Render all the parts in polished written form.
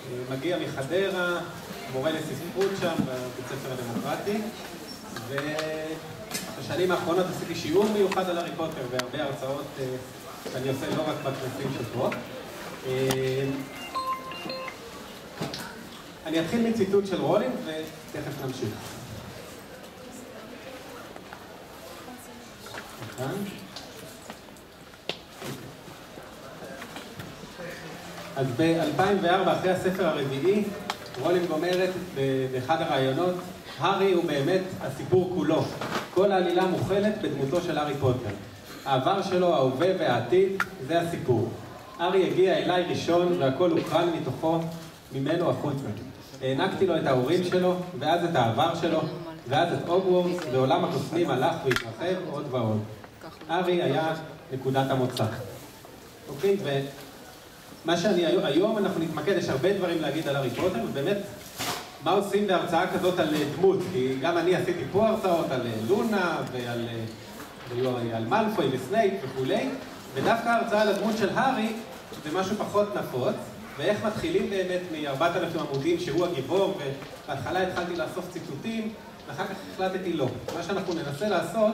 מגיע מחדרה, מורה לספרות שם בבית ספר הדמוקרטי, ובשנים האחרונות עשיתי שיעור מיוחד על הארי פוטר והרבה הרצאות שאני עושה לא רק בכנסים של פה. אני אתחיל מציטוט של רולינג ותכף נמשיך. אז ב-2004, אחרי הספר הרביעי, רולינג אומרת באחד הראיונות, הארי הוא באמת הסיפור כולו. כל העלילה מוכלת בדמותו של הארי פוטר. העבר שלו, ההווה והעתיד, זה הסיפור. הארי הגיע אליי ראשון והכל הוקרן מתוכו, ממנו החוצה. הענקתי לו את ההורים שלו, ואז את העבר שלו, ואז את הוגוורטס, ועולם הקוסמים הלך והתרחב עוד ועוד. הארי היה נקודת המוצא. אוקיי, ומה שאני היום אנחנו נתמקד, יש הרבה דברים להגיד על הארי פוטר, ובאמת, מה עושים בהרצאה כזאת על דמות? כי גם אני עשיתי פה הרצאות על לונה ועל מאלפוי וסנייפ וכולי, ודווקא ההרצאה על הדמות של הארי זה משהו פחות נפוץ, ואיך מתחילים באמת מ-4,000 עמודים שהוא הגיבור, ובהתחלה התחלתי לאסוף ציטוטים, ואחר כך החלטתי לא. מה שאנחנו ננסה לעשות,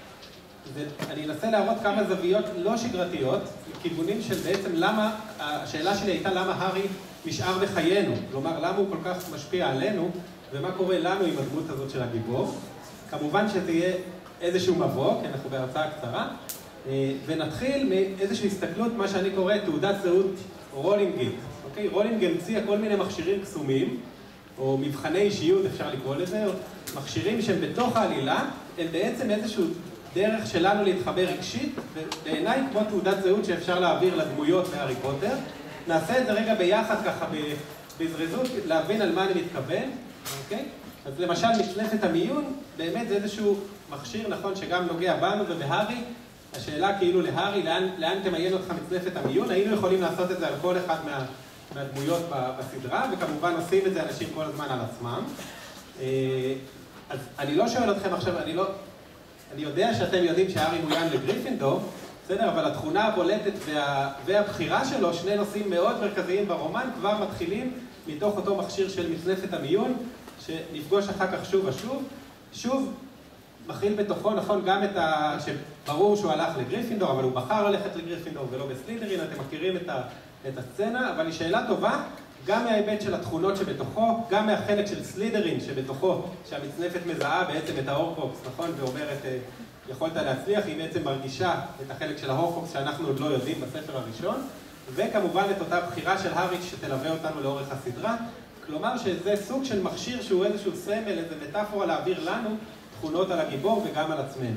אני אנסה להראות כמה זוויות לא שגרתיות, כיוונים של בעצם למה, השאלה שלי הייתה למה הארי נשאר בחיינו, כלומר למה הוא כל כך משפיע עלינו, ומה קורה לנו עם הדמות הזאת של הגיבור. כמובן שזה יהיה איזשהו מבוא, כי אנחנו בהרצאה קצרה, ונתחיל מאיזושהי הסתכלות, מה שאני קורא תעודת זהות רולינגית. אוקיי? רולינג המציאה כל מיני מכשירים קסומים, או מבחני אישיות אפשר לקרוא לזה, או מכשירים שהם בתוך העלילה, הם בעצם איזשהו דרך שלנו להתחבר רגשית, ובעיניי כמו תעודת זהות שאפשר להעביר לדמויות בהארי פוטר. נעשה את זה רגע ביחד ככה בזריזות, להבין על מה אני מתכוון, אוקיי? אז למשל מצנפת המיון, באמת זה איזשהו מכשיר נכון שגם נוגע בנו ובהארי. השאלה כאילו להארי, לאן תמיין אותך מצנפת המיון? היינו יכולים לעשות את זה על כל אחד מהדמויות בסדרה, וכמובן עושים את זה אנשים כל הזמן על עצמם. אז אני לא שואל אתכם עכשיו, אני יודע שאתם יודעים שהארי מוין לגריפינדור, בסדר? אבל התכונה הבולטת והבחירה שלו, שני נושאים מאוד מרכזיים ברומן, כבר מתחילים מתוך אותו מכשיר של מצנפת המיון, שנפגוש אחר כך שוב ושוב. שוב, מכיל בתוכו, נכון, גם שברור שהוא הלך לגריפינדור, אבל הוא בחר ללכת לגריפינדור ולא בסלידרין, אתם מכירים את הסצנה, אבל היא שאלה טובה, גם מההיבט של התכונות שבתוכו, גם מהחלק של סלידרין שבתוכו, שהמצנפת מזהה בעצם את ההורקרוקס, נכון, ואומרת, יכולת להצליח, היא בעצם מרגישה את החלק של ההורקרוקס שאנחנו עוד לא יודעים בספר הראשון, וכמובן את אותה בחירה של הארי שתלווה אותנו לאורך הסדרה, כלומר שזה סוג של מכשיר שהוא איזשהו סמל, איזו מטאפורה להעביר לנו תכונות על הגיבור וגם על עצמנו.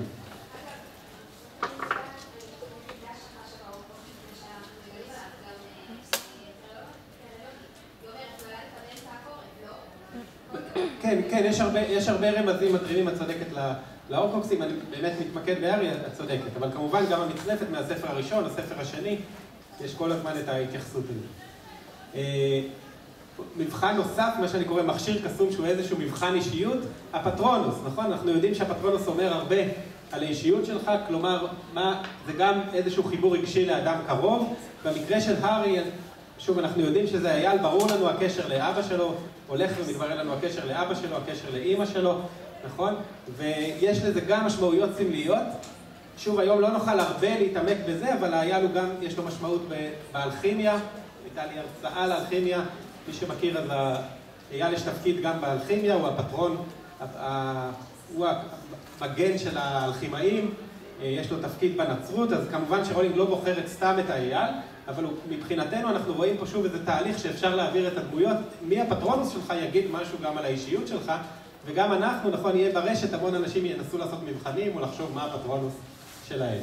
כן, יש הרבה רמזים מדהימים, את צודקת להורקרוקסים, אני באמת מתמקד בהארי, את צודקת, אבל כמובן גם המצנפת מהספר הראשון, הספר השני, יש כל הזמן את ההתייחסות לזה. מבחן נוסף, מה שאני קורא מכשיר קסום שהוא איזשהו מבחן אישיות, הפטרונוס, נכון? אנחנו יודעים שהפטרונוס אומר הרבה על האישיות שלך, כלומר, זה גם איזשהו חיבור רגשי לאדם קרוב. במקרה של הארי, שוב, אנחנו יודעים שזה אייל, ברור לנו הקשר לאבא שלו, הולך ומתברר לנו הקשר לאבא שלו, הקשר לאמא שלו, נכון? ויש לזה גם משמעויות סמליות. שוב, היום לא נוכל הרבה להתעמק בזה, אבל האייל הוא גם, יש לו משמעות באלכימיה, הייתה לי הרצאה לאלכימיה, מי שמכיר, אז אייל יש תפקיד גם באלכימיה, הוא הפטרון, הוא המגן של האלכימאים, יש לו תפקיד בנצרות, אז כמובן שרולינג לא בוחרת סתם את האייל, אבל מבחינתנו אנחנו רואים פה שוב איזה תהליך שאפשר להעביר את הדמויות, מי הפטרונוס שלך יגיד משהו גם על האישיות שלך, וגם אנחנו, נכון, יהיה ברשת, המון אנשים ינסו לעשות מבחנים או לחשוב מה הפטרונוס שלהם.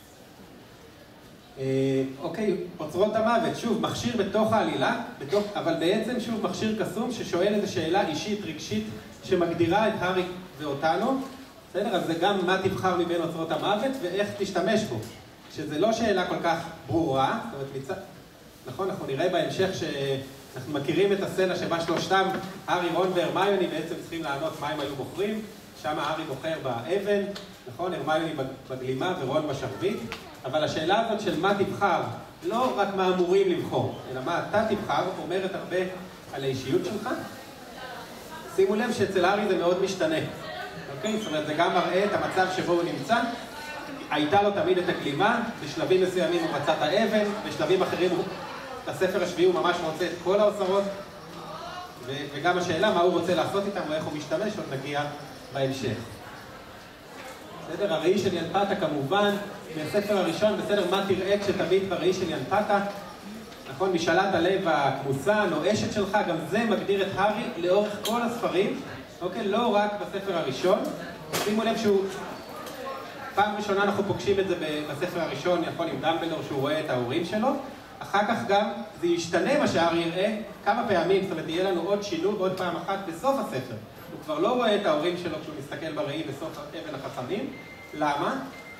אוקיי, אוצרות המוות, שוב, מכשיר בתוך העלילה, אבל בעצם שוב מכשיר קסום ששואל איזו שאלה אישית, רגשית, שמגדירה את הארי ואותנו. בסדר? אז זה גם מה תבחר מבין אוצרות המוות ואיך תשתמש בו. שזה לא שאלה כל כך ברורה, זאת אומרת, נכון, אנחנו נראה בהמשך שאנחנו מכירים את הסצנה שבה שלושתם, הארי, רון והרמיוני בעצם צריכים לענות מה הם היו בוחרים, שם הארי בוחר באבן, נכון, הרמיוני בגלימה ורון בשרביט, אבל השאלה הזאת של מה תבחר לא רק מה אמורים לבחור, אלא מה אתה תבחר, אומרת הרבה על האישיות שלך. שימו לב שאצל הארי זה מאוד משתנה. אוקיי? זאת אומרת, זה גם מראה את המצב שבו הוא נמצא. הייתה לו תמיד את הגלימה, בשלבים מסוימים הוא רצה את האבן, בשלבים אחרים בספר השביעי הוא ממש רוצה את כל האוצרות, וגם השאלה מה הוא רוצה לעשות איתם ואיך הוא משתמש, עוד נגיע בהמשך. בסדר, הראי של ינפתה כמובן, מהספר הראשון, בסדר, מה תראה כשתמיד בראי של ינפתה? נכון, משאלת הלב הכמוסה, הנואשת שלך, גם זה מגדיר את הארי לאורך כל הספרים, אוקיי? לא רק בספר הראשון. שימו לב שהוא, פעם ראשונה אנחנו פוגשים את זה בספר הראשון, יכול עם דמבלדור שהוא רואה את ההורים שלו, אחר כך גם זה ישתנה מה שהארי יראה כמה פעמים, זאת אומרת, יהיה לנו עוד שילוב, עוד פעם אחת בסוף הספר. הוא כבר לא רואה את ההורים שלו כשהוא מסתכל בראי בסוף אבן החכמים. למה?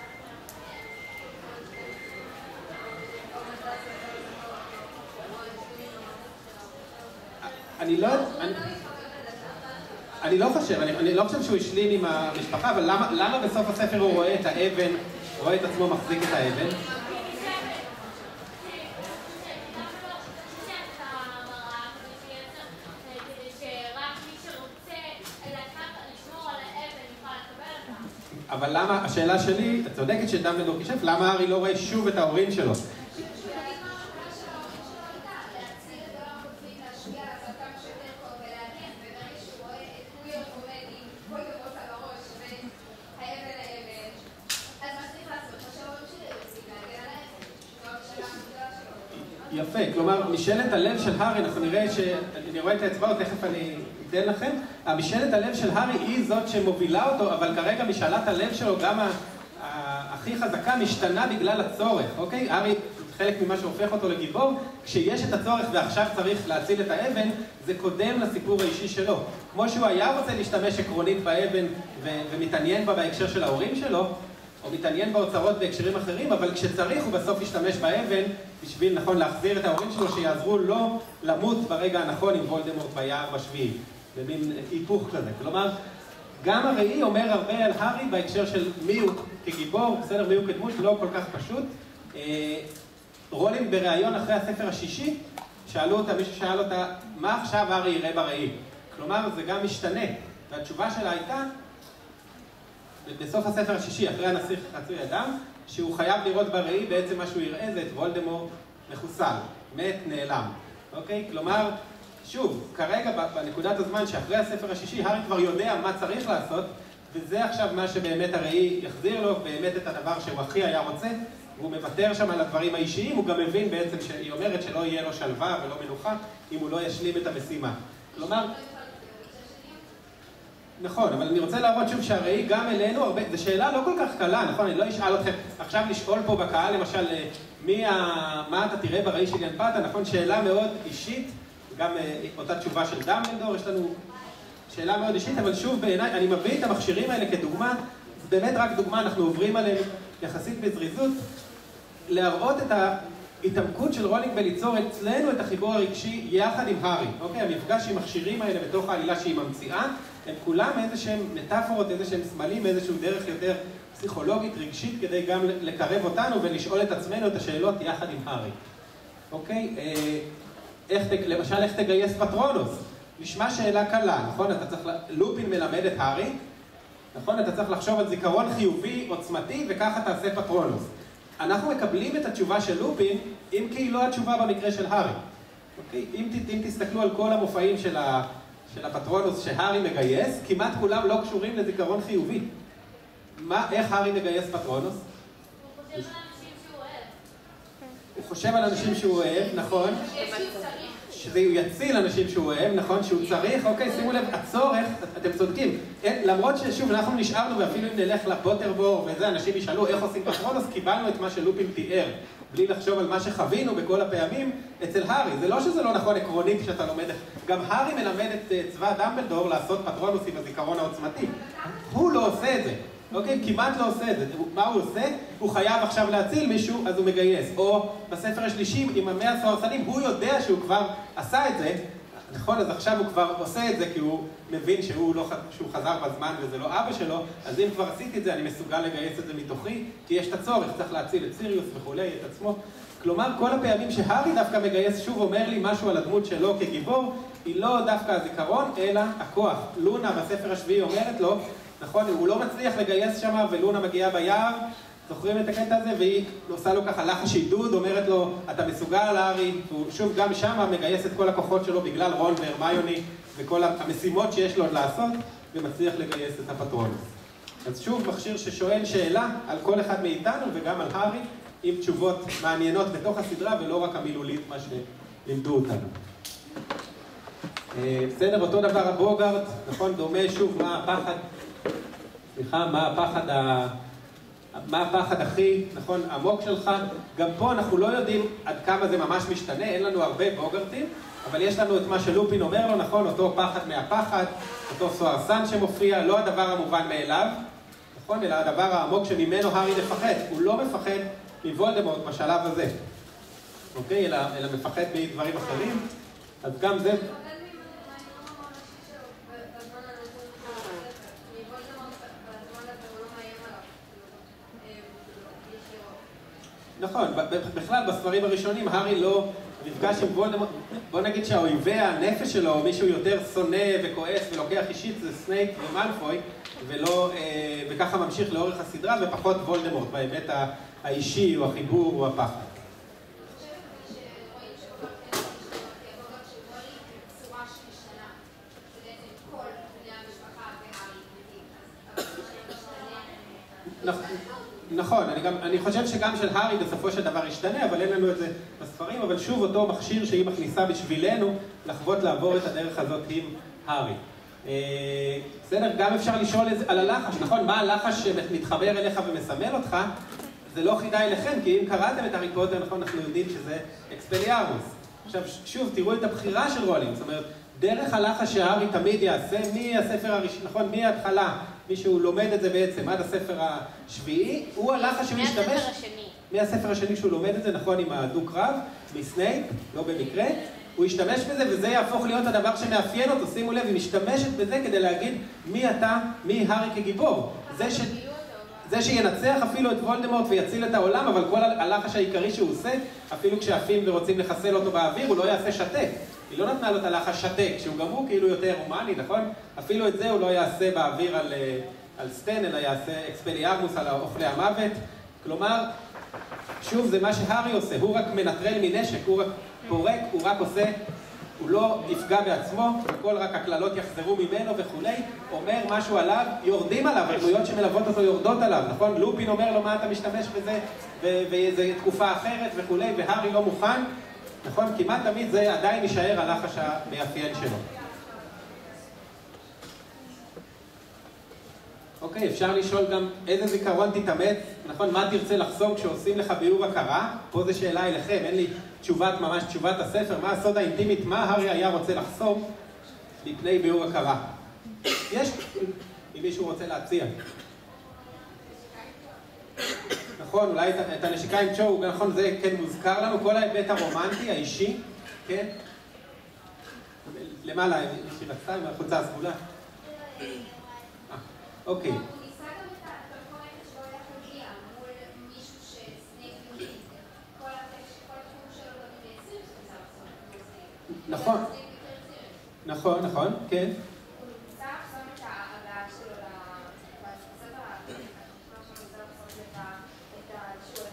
אני לא חושב שהוא השלים עם המשפחה, אבל למה בסוף הספר הוא רואה את האבן, רואה את עצמו מחזיק את האבן? אבל למה, השאלה שלי, את צודקת שדמבלדור כשף, למה הארי לא רואה שוב את ההורים שלו? יפה, כלומר, משאלת הלב של הארי, אנחנו נראה שאני רואה את האצבעות, תכף אני אתן לכם. משאלת הלב של הארי היא זאת שמובילה אותו, אבל כרגע משאלת הלב שלו, גם הכי חזקה, משתנה בגלל הצורך, אוקיי? הארי, חלק ממה שהופך אותו לגיבור, כשיש את הצורך ועכשיו צריך להציל את האבן, זה קודם לסיפור האישי שלו. כמו שהוא היה רוצה להשתמש עקרונית באבן ומתעניין בה בהקשר של ההורים שלו, או מתעניין באוצרות בהקשרים אחרים, אבל כשצריך הוא בסוף ישתמש באבן בשביל, נכון, להחזיר את ההורים שלו שיעזרו לו למות ברגע הנכון עם וולדמורט ביער בשביעי. במין היפוך כזה. כלומר, גם הראי אומר הרבה על הארי בהקשר של מי הוא כגיבור, בסדר, מי הוא כדמות, לא כל כך פשוט. רולינג בריאיון אחרי הספר השישי, שאלו אותה, מישהו שאל אותה, מה עכשיו הארי יראה בראי? כלומר, זה גם משתנה. והתשובה שלה הייתה, בסוף הספר השישי, אחרי הנסיך חצוי אדם, שהוא חייב לראות בראי, בעצם מה שהוא יראה זה את וולדמורט מחוסל, מת, נעלם. אוקיי? כלומר, שוב, כרגע בנקודת הזמן שאחרי הספר השישי, הארי כבר יודע מה צריך לעשות, וזה עכשיו מה שבאמת הראי יחזיר לו, באמת את הדבר שהוא הכי היה רוצה, והוא מוותר שם על הדברים האישיים, הוא גם מבין בעצם שהיא אומרת שלא יהיה לו שלווה ולא מנוחה, אם הוא לא ישלים את המשימה. כלומר, נכון, אבל אני רוצה להראות שוב שהראי גם אלינו, זו שאלה לא כל כך קלה, נכון? אני לא אשאל אתכם, עכשיו לשאול פה בקהל למשל, מה אתה תראה בראי של ינפתה, נכון? שאלה מאוד אישית, גם אותה תשובה של דמבלדור, יש לנו שאלה מאוד אישית, אבל שוב בעיניי, אני מביא את המכשירים האלה כדוגמה, באמת רק דוגמה, אנחנו עוברים עליהם יחסית בזריזות, להראות את ההתעמקות של רולינג בליצור אצלנו את החיבור הרגשי יחד עם הארי. אוקיי, המפגש עם מכשירים האלה בתוך העלילה שהיא ממציאה, הם כולם איזשהם מטאפורות, איזשהם סמלים, איזשהו דרך יותר פסיכולוגית, רגשית, כדי גם לקרב אותנו ולשאול את עצמנו את השאלות יחד עם הארי. אוקיי? למשל, איך תגייס פטרונוס? נשמע שאלה קלה, נכון? אתה צריך, לופין מלמד את הארי, נכון? אתה צריך לחשוב על זיכרון חיובי, עוצמתי, וככה תעשה פטרונוס. אנחנו מקבלים את התשובה של לופין, אם כי היא לא התשובה במקרה של הארי. אוקיי? אם תסתכלו על כל המופעים של הפטרונוס שהארי מגייס, כמעט כולם לא קשורים לזיכרון חיובי. איך הארי מגייס פטרונוס? הוא חושב על אנשים שהוא אוהב, נכון? שזה יציל אנשים שהוא אוהב, נכון? שהוא צריך, אוקיי, שימו לב, הצורך, אתם צודקים. למרות ששוב, אנחנו נשארנו, ואפילו אם נלך לפוטרבור וזה, אנשים ישאלו איך עושים פטרונוס, קיבלנו את מה שלופין תיאר, בלי לחשוב על מה שחווינו בכל הפעמים אצל הארי. זה לא שזה לא נכון עקרונית כשאתה לומד, גם הארי מלמד את צבא דמבלדור לעשות פטרונוסים בזיכרון העוצמתי. הוא לא עושה את זה. אוקיי? כמעט לא עושה את זה. מה הוא עושה? הוא חייב עכשיו להציל מישהו, אז הוא מגייס. או בספר השלישי, עם 100 סוהרסנים, הוא יודע שהוא כבר עשה את זה, נכון? אז עכשיו הוא כבר עושה את זה כי הוא מבין שהוא חזר בזמן וזה לא אבא שלו, אז אם כבר עשיתי את זה, אני מסוגל לגייס את זה מתוכי, כי יש את הצורך, צריך להציל את סיריוס וכולי, את עצמו. כלומר, כל הפעמים שהארי דווקא מגייס שוב אומר לי משהו על הדמות שלו כגיבור, היא לא דווקא הזיכרון, אלא הכוח. לונה בספר השביעי אומרת לו, נכון, הוא לא מצליח לגייס שם, ולונה מגיעה ביער, זוכרים את הקטע הזה? והיא עושה לו ככה לחש עידוד, אומרת לו, אתה מסוגל, הארי, והוא שוב גם שם מגייס את כל הכוחות שלו בגלל רון והרמיוני, וכל המשימות שיש לו עוד לעשות, ומצליח לגייס את הפטרונוס. אז שוב מכשיר ששואל שאלה על כל אחד מאיתנו, וגם על הארי, עם תשובות מעניינות בתוך הסדרה, ולא רק המילולית, מה שלימדו אותנו. בסדר, אותו דבר הבוגארט, נכון, דומה שוב מה הפחד, סליחה, מה הפחד הכי, נכון, עמוק שלך. גם פה אנחנו לא יודעים עד כמה זה ממש משתנה, אין לנו הרבה בוגארטים, אבל יש לנו את מה שלופין אומר לו, נכון, אותו פחד מהפחד, אותו סוהרסן שמופיע, לא הדבר המובן מאליו, נכון, אלא הדבר העמוק שממנו הארי מפחד. הוא לא מפחד מוולדמורט בשלב הזה, אוקיי? אלא מפחד מדברים אחרים, אז גם זה... נכון, בכלל בספרים הראשונים הארי לא נפגש עם וולדמורט, בוא נגיד שהאויבי הנפש שלו, או מישהו יותר שונא וכועס ולוקח אישית, זה סנייפ ומאלפוי, וככה ממשיך לאורך הסדרה, ופחות וולדמורט בהיבט האישי או החיבור או הפחד. נכון, אני חושב שגם של הארי בסופו של דבר ישתנה, אבל אין לנו את זה בספרים, אבל שוב אותו מכשיר שהיא מכניסה בשבילנו לחוות לעבור את הדרך הזאת עם הארי. בסדר, גם אפשר לשאול על הלחש, נכון? מה הלחש שמתחבר אליך ומסמל אותך? זה לא חידה אליכם, כי אם קראתם את הארי פוטר, נכון, אנחנו יודעים שזה אקספליארוס. עכשיו, שוב, תראו את הבחירה של רולינג, זאת אומרת, דרך הלחש שהארי תמיד יעשה, מהספר הראשון, נכון, מההתחלה, מי שהוא לומד את זה בעצם עד הספר השביעי, הוא הלחש שהוא משתמש... מהספר השני. מהספר השני שהוא לומד את זה, נכון, עם הדו-קרב, מסנייפ, לא במקרה, הוא ישתמש בזה וזה יהפוך להיות הדבר שמאפיין אותו, שימו לב, היא משתמשת בזה כדי להגיד מי אתה, מי הארי כגיבור. זה שינצח אפילו את וולדמורט ויציל את העולם, אבל כל הלחש העיקרי שהוא עושה, אפילו כשעפים ורוצים לחסל אותו באוויר, הוא לא יעשה שתק. היא לא נתנה לו את הלחש שתק, שהוא גם הוא כאילו יותר הומני, נכון? אפילו את זה הוא לא יעשה באוויר על סטן, אלא יעשה אקספליארמוס על אוכלי המוות. כלומר, שוב, זה מה שהארי עושה, הוא רק מנטרל מנשק, הוא רק פורק, הוא רק עושה, הוא לא יפגע בעצמו, הכל רק הכללות יחזרו ממנו וכולי, אומר משהו עליו, יורדים עליו, הדמויות שמלוות אותו יורדות עליו, נכון? לופין אומר לו מה אתה משתמש בזה, וזה תקופה אחרת וכולי, והארי לא מוכן, נכון? כמעט תמיד זה עדיין יישאר הלחש המאפיין שלו. אוקיי, אפשר לשאול גם איזה זיכרון תתאמץ, נכון? מה תרצה לחסום כשעושים לך ביאור הכרה? פה זו שאלה אליכם, אין לי ממש תשובת הספר, מה הסוד האינטימית, מה הארי היה רוצה לחסום מפני ביאור הכרה? יש, אם מישהו רוצה להציע. נכון, אולי את הנשיקה עם צ'ו, נכון, זה כן מוזכר לנו, כל ההיבט הרומנטי, האישי, כן? למעלה, יש לי רצה עם החולצה הסגולה. אוקיי. הוא ניסה גם את הפרפורמנט שלו איך להגיע מול מישהו שסנייפ מבין. כל התחום שלו לא מייצרים שזה לעשות. נכון. נכון, כן. הוא ניסה לחסום את ההגעה שלו בספר האחרון, מה שהוא ניסה לחסום שהוא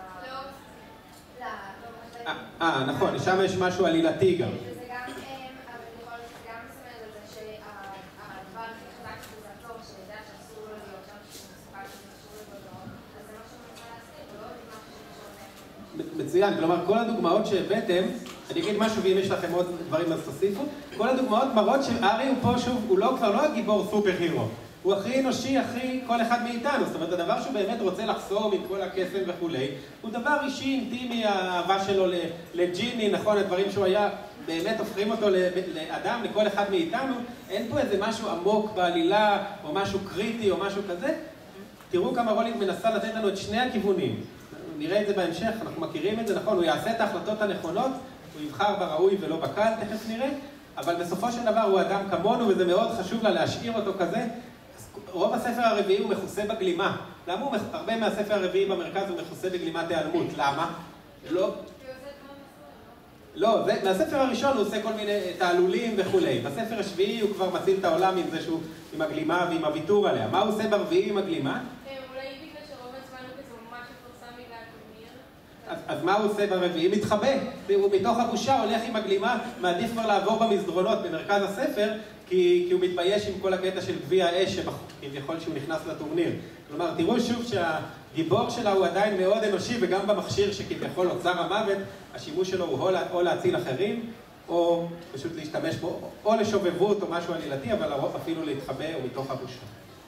הולך נכון, שם יש משהו עלילתי גם. וזה גם, אבל יכול להיות שזה גם מסמל על זה שהדבר הכי חזק שזה עצור, שידע שאסור לו להיות שם, שהוא מסוכן שאסור לו, אז זה מה שהוא מנסה להסתיר, ולא עוד משהו שהוא... מצוין, כלומר כל הדוגמאות שהבאתם, אני אגיד משהו ואם יש לכם עוד דברים אז תוסיפו, כל הדוגמאות מראות שהארי הוא פה שוב, הוא כבר לא הגיבור סופר הירו, הוא הכי אנושי, הכי כל אחד מאיתנו, זאת אומרת הדבר שהוא באמת רוצה לחסום עם כל הקסם וכולי, הוא דבר אישי, אינטימי, האהבה שלו לג'יני, נכון, הדברים שהוא היה, באמת הופכים אותו לאדם, לכל אחד מאיתנו, אין פה איזה משהו עמוק בעלילה, או משהו קריטי, או משהו כזה, תראו כמה רולינג מנסה לתת לנו את שני הכיוונים, נראה את זה בהמשך, אנחנו מכירים את זה, נכון, הוא יעשה את ההחלטות הנכונות, הוא יבחר בראוי ולא בקל, תכף נראה, אבל בסופו של דבר הוא אדם כמונו, וזה מאוד חשוב לה להשאיר אותו כזה. רוב הספר הרביעי הוא מכוסה בגלימה. למה הרבה מהספר הרביעי במרכז הוא מכוסה בגלימת היעלמות? למה? לא, מהספר הראשון הוא עושה כל מיני תעלולים וכולי. בספר השביעי הוא כבר מציל את העולם עם זה שהוא עם הגלימה ועם הוויתור עליה. מה הוא עושה ברביעי עם הגלימה? אולי בגלל שרוב הזמן הוא כזה ממש מפורסם בגלל הטורניר. אז מה הוא עושה ברביעי? מתחבא. הוא מתוך הבושה הולך עם הגלימה, מעדיף כבר לעבור במסדרונות במרכז הספר, כי הוא מתבייש עם כל הקטע של גביע האש, כביכול שהוא נכנס לטורניר. כלומר, תראו שוב שהגיבור שלה הוא עדיין מאוד אנושי, וגם במכשיר שכביכול אוצר המוות, השימוש שלו הוא או להציל אחרים, או פשוט להשתמש בו, או לשובבות או משהו עלילתי, אבל לרוב אפילו להתחבא או מתוך הבושה.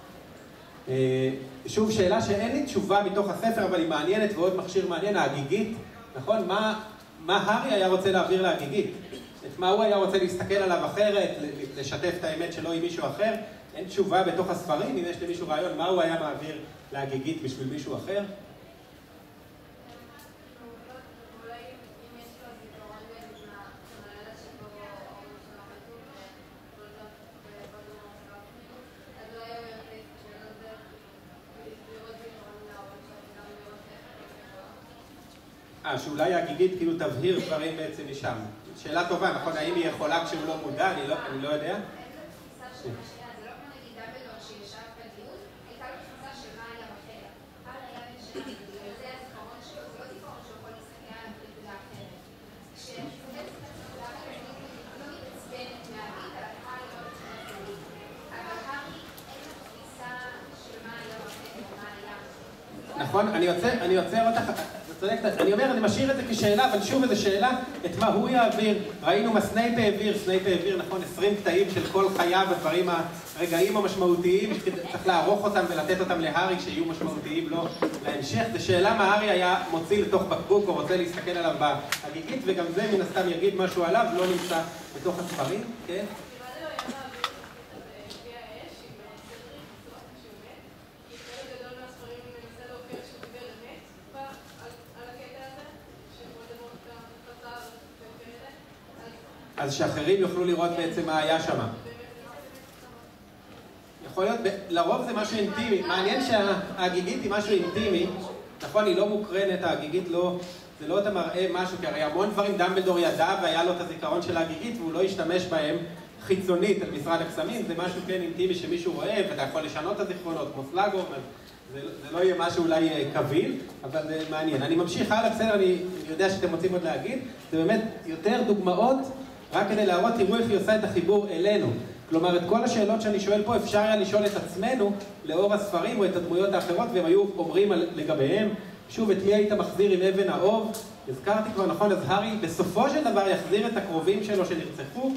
שוב, שאלה שאין לי תשובה מתוך הספר, אבל היא מעניינת ועוד מכשיר מעניין, ההגיגית, נכון? מה הארי היה רוצה להעביר להגיגית? את מה הוא היה רוצה להסתכל עליו אחרת, לשתף את האמת שלו עם מישהו אחר? אין תשובה בתוך הספרים, אם יש למישהו רעיון, מה הוא היה מעביר להגיגית בשביל מישהו אחר? שאולי הגיגית כאילו תבהיר דברים בעצם משם. שאלה טובה, נכון? האם היא יכולה כשהוא לא מודע? אני לא יודע. זה לא כמו נגיד דמבלדור שישב בדיון, הייתה לו תפיסה של מה היה בחדר. הארי היה בן שנה, זה הזיכרון שלו, זה לא זיכרון שהוא יכול להסתכל על נקודה אחרת. כשמסתכלת את הנקודה אחרת, לא מתעצבנת מהארית, אבל הארי לא מתעצבנת. אבל הארי אין לו תפיסה של מה היה בחדר, מה היה. נכון, אני עוצר אותך. אני אומר, אני משאיר את זה כשאלה, אבל שוב איזו שאלה, את מה הוא יעביר. ראינו מה סנייפ העביר, נכון, 20 קטעים של כל חייו, הדברים, הרגעים המשמעותיים, צריך לערוך אותם ולתת אותם להארי שיהיו משמעותיים לו להמשך. זו שאלה מה הארי היה מוציא לתוך בקבוק או רוצה להסתכל עליו בהגיגית, וגם זה מן הסתם יגיד משהו עליו, לא נמצא בתוך הספרים, כן? אז שאחרים יוכלו לראות בעצם מה היה שם. יכול להיות, לרוב זה משהו אינטימי. מעניין שההגיגית היא משהו אינטימי. נכון, היא לא מוקרנת, ההגיגית לא, זה לא אתה מראה משהו, כי הרי המון דברים דמבלדור ידע והיה לו את הזיכרון של ההגיגית והוא לא השתמש בהם חיצונית על משרד הקסמים. זה משהו כן אינטימי שמישהו רואה ואתה יכול לשנות את הזיכרונות כמו סלאגור. זה לא יהיה משהו אולי קביל, אבל זה מעניין. אני ממשיך הלאה, בסדר, אני יודע שאתם רוצים עוד להגיד. זה באמת יותר דוגמאות רק כדי להראות, תראו איך היא עושה את החיבור אלינו. כלומר, את כל השאלות שאני שואל פה, אפשר היה לשאול את עצמנו לאור הספרים או את הדמויות האחרות, והם היו אומרים לגביהם. שוב, את מי היית מחזיר עם אבן האוב? הזכרתי כבר, נכון, אז הארי בסופו של דבר יחזיר את הקרובים שלו שנרצחו,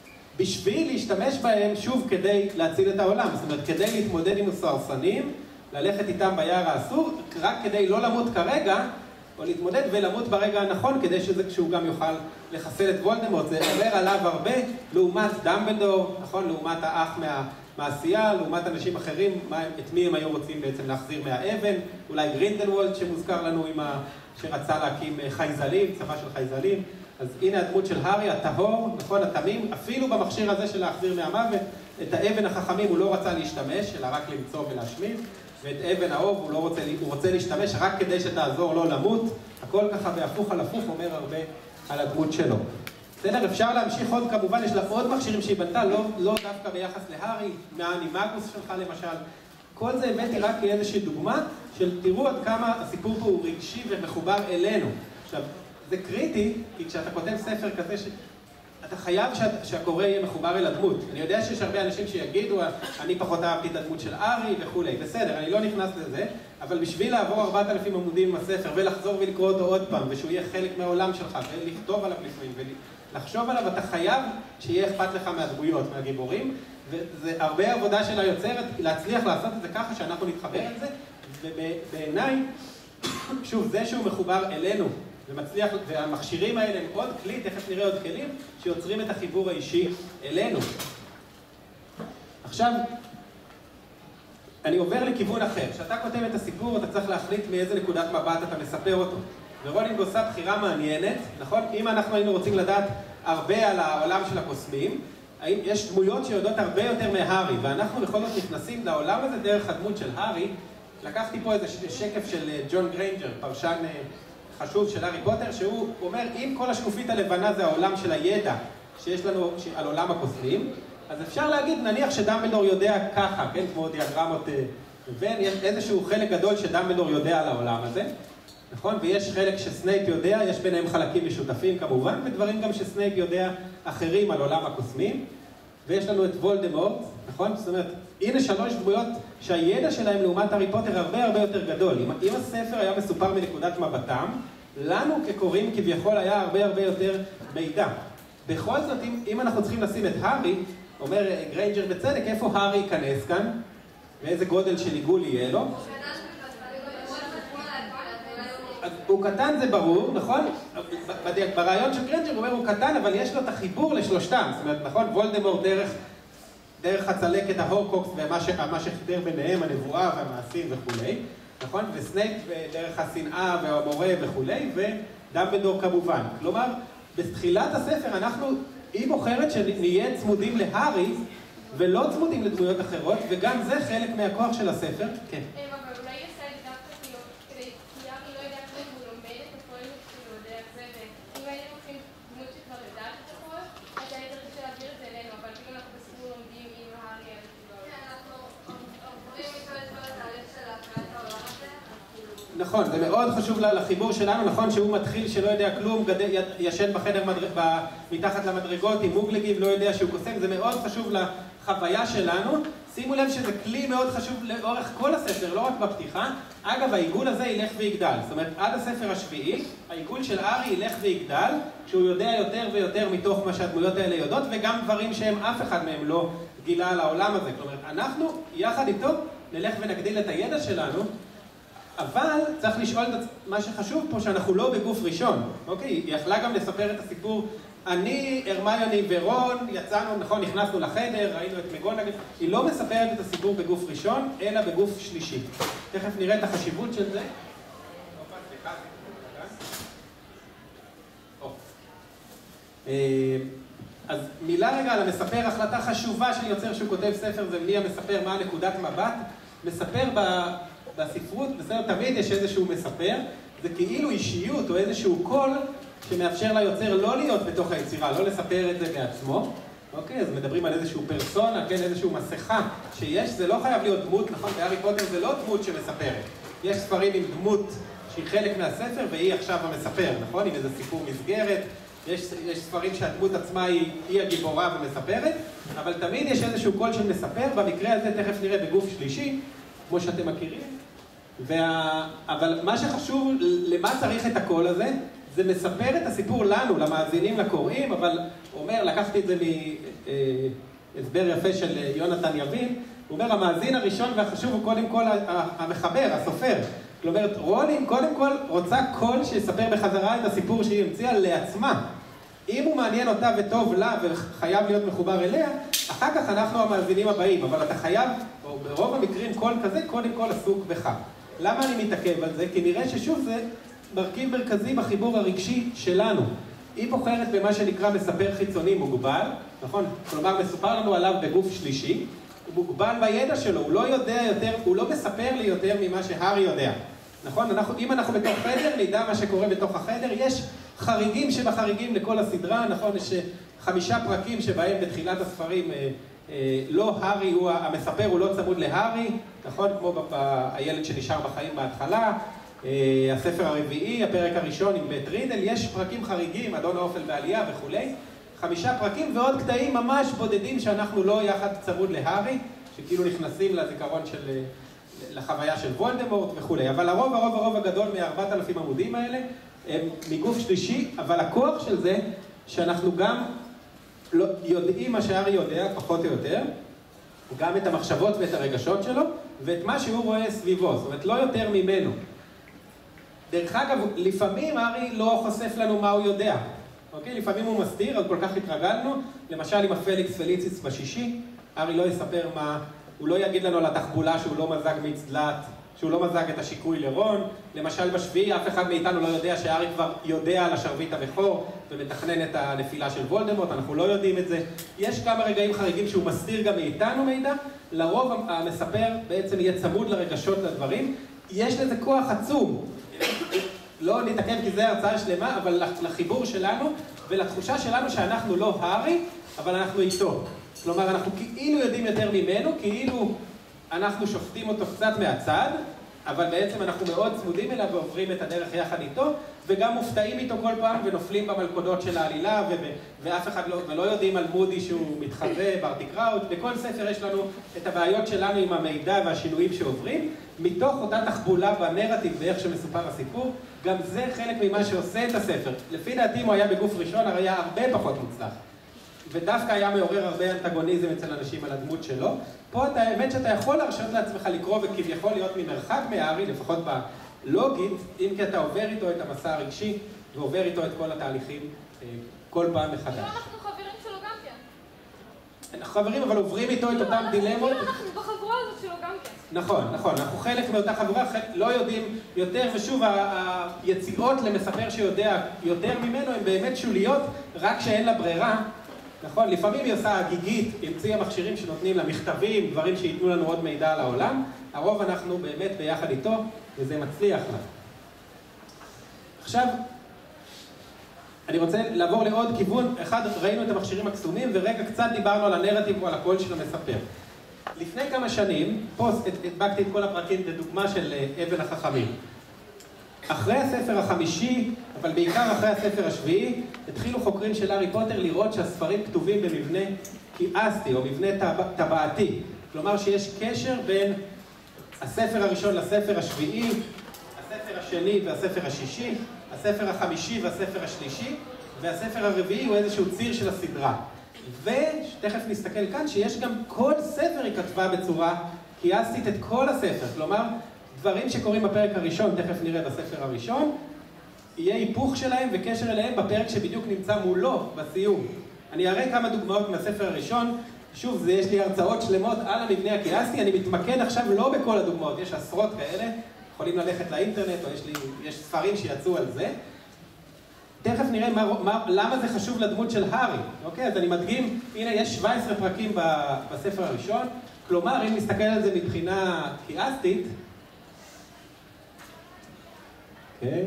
בשביל להשתמש בהם, שוב, כדי להציל את העולם. זאת אומרת, כדי להתמודד עם הסוהרסנים, ללכת איתם ביער האסור, רק כדי לא למות כרגע, או להתמודד ולמות ברגע הנכון, כדי שהוא גם יוכל לחסל את וולדמורט. זה עובר עליו הרבה, לעומת דמבלדור, נכון? לעומת האח מהעשייה, לעומת אנשים אחרים, את מי הם היו רוצים בעצם להחזיר מהאבן, אולי גרינדלוולד שמוזכר לנו, שרצה להקים חייזלים, צבא של חייזלים. אז הנה הדמות של הארי, הטהור, נכון, התמים, אפילו במכשיר הזה של להחזיר מהמוות, את האבן החכמים הוא לא רצה להשתמש, אלא רק למצוא ולהשמיד. ואת אבן האוב הוא רוצה להשתמש רק כדי שתעזור לו למות. הכל ככה בהפוך על הפוך אומר הרבה על הדמות שלו. בסדר, אפשר להמשיך עוד, כמובן יש לה עוד מכשירים שהיא בנתה, לא דווקא ביחס להארי, מהאנימגוס שלך למשל. כל זה הבאתי רק כאיזושהי דוגמה של תראו עד כמה הסיפור פה הוא רגשי ומחובר אלינו. עכשיו, זה קריטי, כי כשאתה כותב ספר כזה אתה חייב שהקורא יהיה מחובר אל הדמות. אני יודע שיש הרבה אנשים שיגידו, אני פחות אהבתי את הדמות של הארי וכולי. בסדר, אני לא נכנס לזה, אבל בשביל לעבור 4,000 עמודים עם הספר ולחזור ולקרוא אותו עוד פעם, ושהוא יהיה חלק מהעולם שלך, ולכתוב עליו לפעמים, ולחשוב עליו, אתה חייב שיהיה אכפת לך מהדמויות, מהגיבורים, וזה הרבה עבודה של היוצרת, להצליח לעשות את זה ככה שאנחנו נתחבר על זה, ובעיניי, שוב, זה שהוא מחובר אלינו, ומצליח, והמכשירים האלה הם עוד כלי, תכף נראה עוד כלים, שיוצרים את החיבור האישי אלינו. עכשיו, אני עובר לכיוון אחר. כשאתה כותב את הסיפור, אתה צריך להחליט מאיזה נקודת מבט אתה מספר אותו. ורולינג עושה בחירה מעניינת, נכון? אם אנחנו היינו רוצים לדעת הרבה על העולם של הקוסמים, יש דמויות שיודעות הרבה יותר מהארי, ואנחנו בכל זאת נכנסים לעולם הזה דרך הדמות של הארי. לקחתי פה איזה שקף של ג'ון גריינג'ר, פרשן חשוב של הארי פוטר, שהוא אומר, אם כל השקופית הלבנה זה העולם של הידע שיש לנו על עולם הקוסמים, אז אפשר להגיד, נניח שדמבלדור יודע ככה, כן, כמו דיאגרמות ון, יש איזשהו חלק גדול שדמבלדור יודע על העולם הזה, נכון? ויש חלק שסנייפ יודע, יש ביניהם חלקים משותפים כמובן, ודברים גם שסנייפ יודע אחרים על עולם הקוסמים, ויש לנו את וולדמורט, נכון? זאת אומרת, הנה 3 דמויות שהידע שלהם לעומת הארי פוטר הרבה הרבה יותר גדול. אם הספר היה מסופר מנקודת מבטם, לנו כקוראים כביכול היה הרבה הרבה יותר מידע. בכל זאת, אם אנחנו צריכים לשים את הארי, אומר גריינג'ר בצדק, איפה הארי ייכנס כאן? ואיזה גודל של עיגול יהיה לו? הוא קטן זה ברור, נכון? ברעיון של גריינג'ר הוא אומר הוא קטן, אבל יש לו את החיבור לשלושתם. זאת אומרת, נכון? וולדמורט דרך הצלקת ההורקוקס ומה שחיבר ביניהם, הנבואה והמעשים וכולי, נכון? וסנייפ דרך השנאה והמורה וכולי, ודמבלדור כמובן. כלומר, בתחילת הספר היא בוחרת שנהיה צמודים להארי, ולא צמודים לדמויות אחרות, וגם זה חלק מהכוח של הספר. כן. אבל אולי יעשה את דווקא כי הארי לא יודע כלום, הוא לומד את הכל שהוא יודע את זה, ואם היינו רוצים דמות שכבר יודעת את הכל, אז היה יותר קשה להעביר את זה אלינו, אבל כאילו אנחנו בסיפור לומדים עם הארי על כאילו... כן, אנחנו עוברים איתו את כל התהליך של ההקראת העולם הזה, נכון, זה מאוד חשוב לחיבור שלנו, נכון שהוא מתחיל שלא יודע כלום, ישן בחדר מתחת למדרגות עם מוגלגים, לא יודע שהוא קוסם, זה מאוד חשוב לחוויה שלנו. שימו לב שזה כלי מאוד חשוב לאורך כל הספר, לא רק בפתיחה. אגב, העיגול הזה ילך ויגדל, זאת אומרת, עד הספר השביעי, העיגול של הארי ילך ויגדל, שהוא יודע יותר ויותר מתוך מה שהדמויות האלה יודעות, וגם דברים שהם אף אחד מהם לא גילה על העולם הזה. כלומר, אנחנו יחד איתו נלך ונגדיל את הידע שלנו, אבל צריך לשאול את מה שחשוב פה, שאנחנו לא בגוף ראשון, אוקיי? היא יכלה גם לספר את הסיפור, אני, הרמיוני ורון, יצאנו, נכון, נכנסנו לחדר, ראינו את מגונגל, היא לא מספרת את הסיפור בגוף ראשון, אלא בגוף שלישי. תכף נראה את החשיבות של זה. אז מילה רגע על המספר, החלטה חשובה של יוצר שהוא כותב ספר, זה מי המספר, מה נקודת מבט. מספר בספרות, בסדר, תמיד יש איזשהו מספר, זה כאילו אישיות או איזשהו קול שמאפשר ליוצר לא להיות בתוך היצירה, לא לספר את זה בעצמו. אוקיי, אז מדברים על איזשהו פרסונה, כן, איזשהו מסכה שיש, זה לא חייב להיות דמות, נכון, בהארי פוטר זה לא דמות שמספרת. יש ספרים עם דמות שהיא חלק מהספר והיא עכשיו המספר, נכון, עם איזה סיפור מסגרת. יש ספרים שהדמות עצמה היא הגיבורה ומספרת, אבל תמיד יש איזשהו קול של מספר, במקרה הזה תכף נראה בגוף שלישי, כמו שאתם מכירים. אבל מה שחשוב, למה צריך את הקול הזה? זה מספר את הסיפור לנו, למאזינים, לקוראים, אבל הוא אומר, לקחתי את זה מהסבר יפה של יונתן יבין, הוא אומר, המאזין הראשון והחשוב הוא קודם כל המחבר, הסופר. כלומר, רולינג קודם כל רוצה קול שיספר בחזרה את הסיפור שהיא המציאה לעצמה. אם הוא מעניין אותה וטוב לה וחייב להיות מחובר אליה, אחר כך אנחנו המאזינים הבאים, אבל אתה חייב, או ברוב המקרים קול כזה, קודם כל עסוק בך. למה אני מתעכב על זה? כי נראה ששוב זה מרכיב מרכזי בחיבור הרגשי שלנו. היא בוחרת במה שנקרא מספר חיצוני מוגבל, נכון? כלומר, מסופר לנו עליו בגוף שלישי, הוא מוגבל בידע שלו, הוא לא יודע יותר, הוא לא מספר לי יותר ממה שהארי יודע. נכון? אם אנחנו בתוך חדר, נדע מה שקורה בתוך החדר. יש חריגים שבחריגים לכל הסדרה, נכון? יש 5 פרקים שבהם בתחילת הספרים לא הארי, המספר הוא לא צמוד להארי, נכון? כמו הילד שנשאר בחיים בהתחלה, הספר הרביעי, הפרק הראשון עם בית רידל, יש פרקים חריגים, אדון האופל בעלייה וכולי, 5 פרקים ועוד קטעים ממש בודדים שאנחנו לא יחד צמוד להארי, שכאילו נכנסים לזיכרון לחוויה של וולדמורט וכולי, אבל הרוב הגדול מ-4,000 עמודים האלה הם מגוף שלישי, אבל הכוח של זה שאנחנו גם יודעים מה שהארי יודע, פחות או יותר, גם את המחשבות ואת הרגשות שלו, ואת מה שהוא רואה סביבו, זאת אומרת, לא יותר ממנו. דרך אגב, לפעמים הארי לא חושף לנו מה הוא יודע. אוקיי? לפעמים הוא מסתיר, אז כל כך התרגלנו. למשל, עם הפליקס פליציס בשישי, הארי לא יספר מה, הוא לא יגיד לנו על התחבולה שהוא לא מזג מיץ דלת, שהוא לא מזג את השיקוי לרון. למשל, בשביעי, אף אחד מאיתנו לא יודע שהארי כבר יודע על השרביט הבכור ומתכנן את הנפילה של וולדמורט, אנחנו לא יודעים את זה. יש כמה רגעים חריגים שהוא מסתיר גם מאיתנו מידע. לרוב המספר בעצם יהיה צמוד לרגשות לדברים. יש לזה כוח עצום. לא נתעכב כי זה הרצאה שלמה, אבל לחיבור שלנו ולתחושה שלנו שאנחנו לא הארי, אבל אנחנו איתו. כלומר, אנחנו כאילו יודעים יותר ממנו, כאילו אנחנו שופטים אותו קצת מהצד, אבל בעצם אנחנו מאוד צמודים אליו ועוברים את הדרך יחד איתו, וגם מופתעים איתו כל פעם ונופלים במלכודות של העלילה, ואף אחד לא יודעים על מודי שהוא מתחזה, ברטי קראוץ'. בכל ספר יש לנו את הבעיות שלנו עם המידע והשינויים שעוברים, מתוך אותה תחבולה בנרטיב ואיך שמסופר הסיפור. גם זה חלק ממה שעושה את הספר. לפי דעתי, אם הוא היה בגוף ראשון, הרי היה הרבה פחות מוצלח. ודווקא היה מעורר הרבה אנטגוניזם אצל אנשים על הדמות שלו. פה האמת שאתה יכול להרשות לעצמך לקרוא וכביכול להיות ממרחק מהארי, לפחות בלוגית, אם כי אתה עובר איתו את המסע הרגשי ועובר איתו את כל התהליכים כל פעם מחדש. אנחנו חברים שלו גם כן. אנחנו חברים, אבל עוברים איתו את אותם דילמות. אנחנו בחבורה הזאת שלו גם כן. נכון, נכון. אנחנו חלק מאותה חברה, לא יודעים יותר, ושוב, היציאות למספר שיודע יותר ממנו הן באמת שוליות, רק שאין לה ברירה. נכון, לפעמים היא עושה גיגית, המציאה מכשירים שנותנים לה מכתבים, דברים שייתנו לנו עוד מידע על העולם. הרוב אנחנו באמת ביחד איתו, וזה מצליח לה. עכשיו, אני רוצה לעבור לעוד כיוון. אחד, ראינו את המכשירים הקסומים, ורגע קצת דיברנו על הנרטיב או על הקול של המספר. לפני כמה שנים, פה הדבקתי את כל הפרקים לדוגמה של אבן החכמים. אחרי הספר החמישי, אבל בעיקר אחרי הספר השביעי, התחילו חוקרים של הארי פוטר לראות שהספרים כתובים במבנה קיאסטי או מבנה טבעתי. כלומר שיש קשר בין הספר הראשון לספר השביעי, הספר השני והספר השישי, הספר החמישי והספר השלישי, והספר הרביעי הוא איזשהו ציר של הסדרה. ותכף נסתכל כאן שיש גם כל ספר היא כתבה בצורה קיאסטית את כל הספר. כלומר, דברים שקורים בפרק הראשון, תכף נראה בספר הראשון, יהיה היפוך שלהם וקשר אליהם בפרק שבדיוק נמצא מולו בסיום. אני אראה כמה דוגמאות מהספר הראשון. שוב, יש לי הרצאות שלמות על המבנה הקיאסטי, אני מתמקד עכשיו לא בכל הדוגמאות, יש עשרות כאלה, יכולים ללכת לאינטרנט או יש ספרים שיצאו על זה. תכף נראה למה זה חשוב לדמות של הארי. אוקיי, אז אני מדגים, הנה יש 17 פרקים בספר הראשון, כלומר אם נסתכל על זה מבחינה קיאסטית, אוקיי.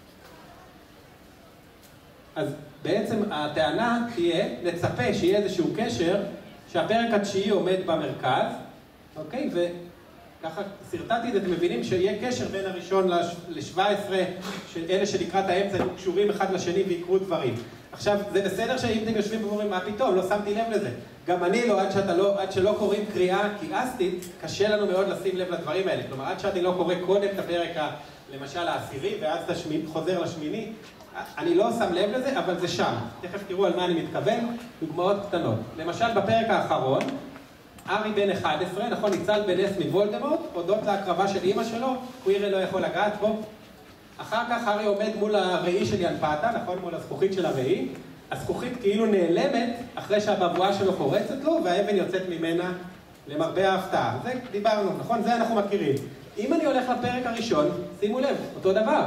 אז בעצם הטענה תהיה, נצפה שיהיה איזשהו קשר, שהפרק התשיעי עומד במרכז, אוקיי? וככה סרטטתי את זה, אתם מבינים שיהיה קשר בין הראשון ל-17, אלה שלקראת האמצע יהיו קשורים אחד לשני ויקרו דברים. עכשיו, זה בסדר שאם אתם יושבים ואומרים, מה פתאום? לא שמתי לב לזה. גם אני לא, עד שלא קוראים קריאה קיאסטית, קשה לנו מאוד לשים לב לדברים האלה. כלומר, עד שאני לא קורא קודם את הפרק למשל העשירי, ואז חוזר לשמיני, אני לא שם לב לזה, אבל זה שם. תכף תראו על מה אני מתכוון, דוגמאות קטנות. למשל, בפרק האחרון, הארי בן 11, נכון, ניצל בנס מוולדמורט, הודות להקרבה של אמא שלו, קווירל לא יכול לגעת בו. אחר כך הארי עומד מול הראי של ינפתה, נכון, מול הזכוכית של הראי. הזכוכית כאילו נעלמת אחרי שהבבואה שלו קורצת לו, והאבן יוצאת ממנה למרבה ההפתעה. זה דיברנו, נכון? זה אנחנו מכירים. אם אני הולך לפרק הראשון, שימו לב, אותו דבר.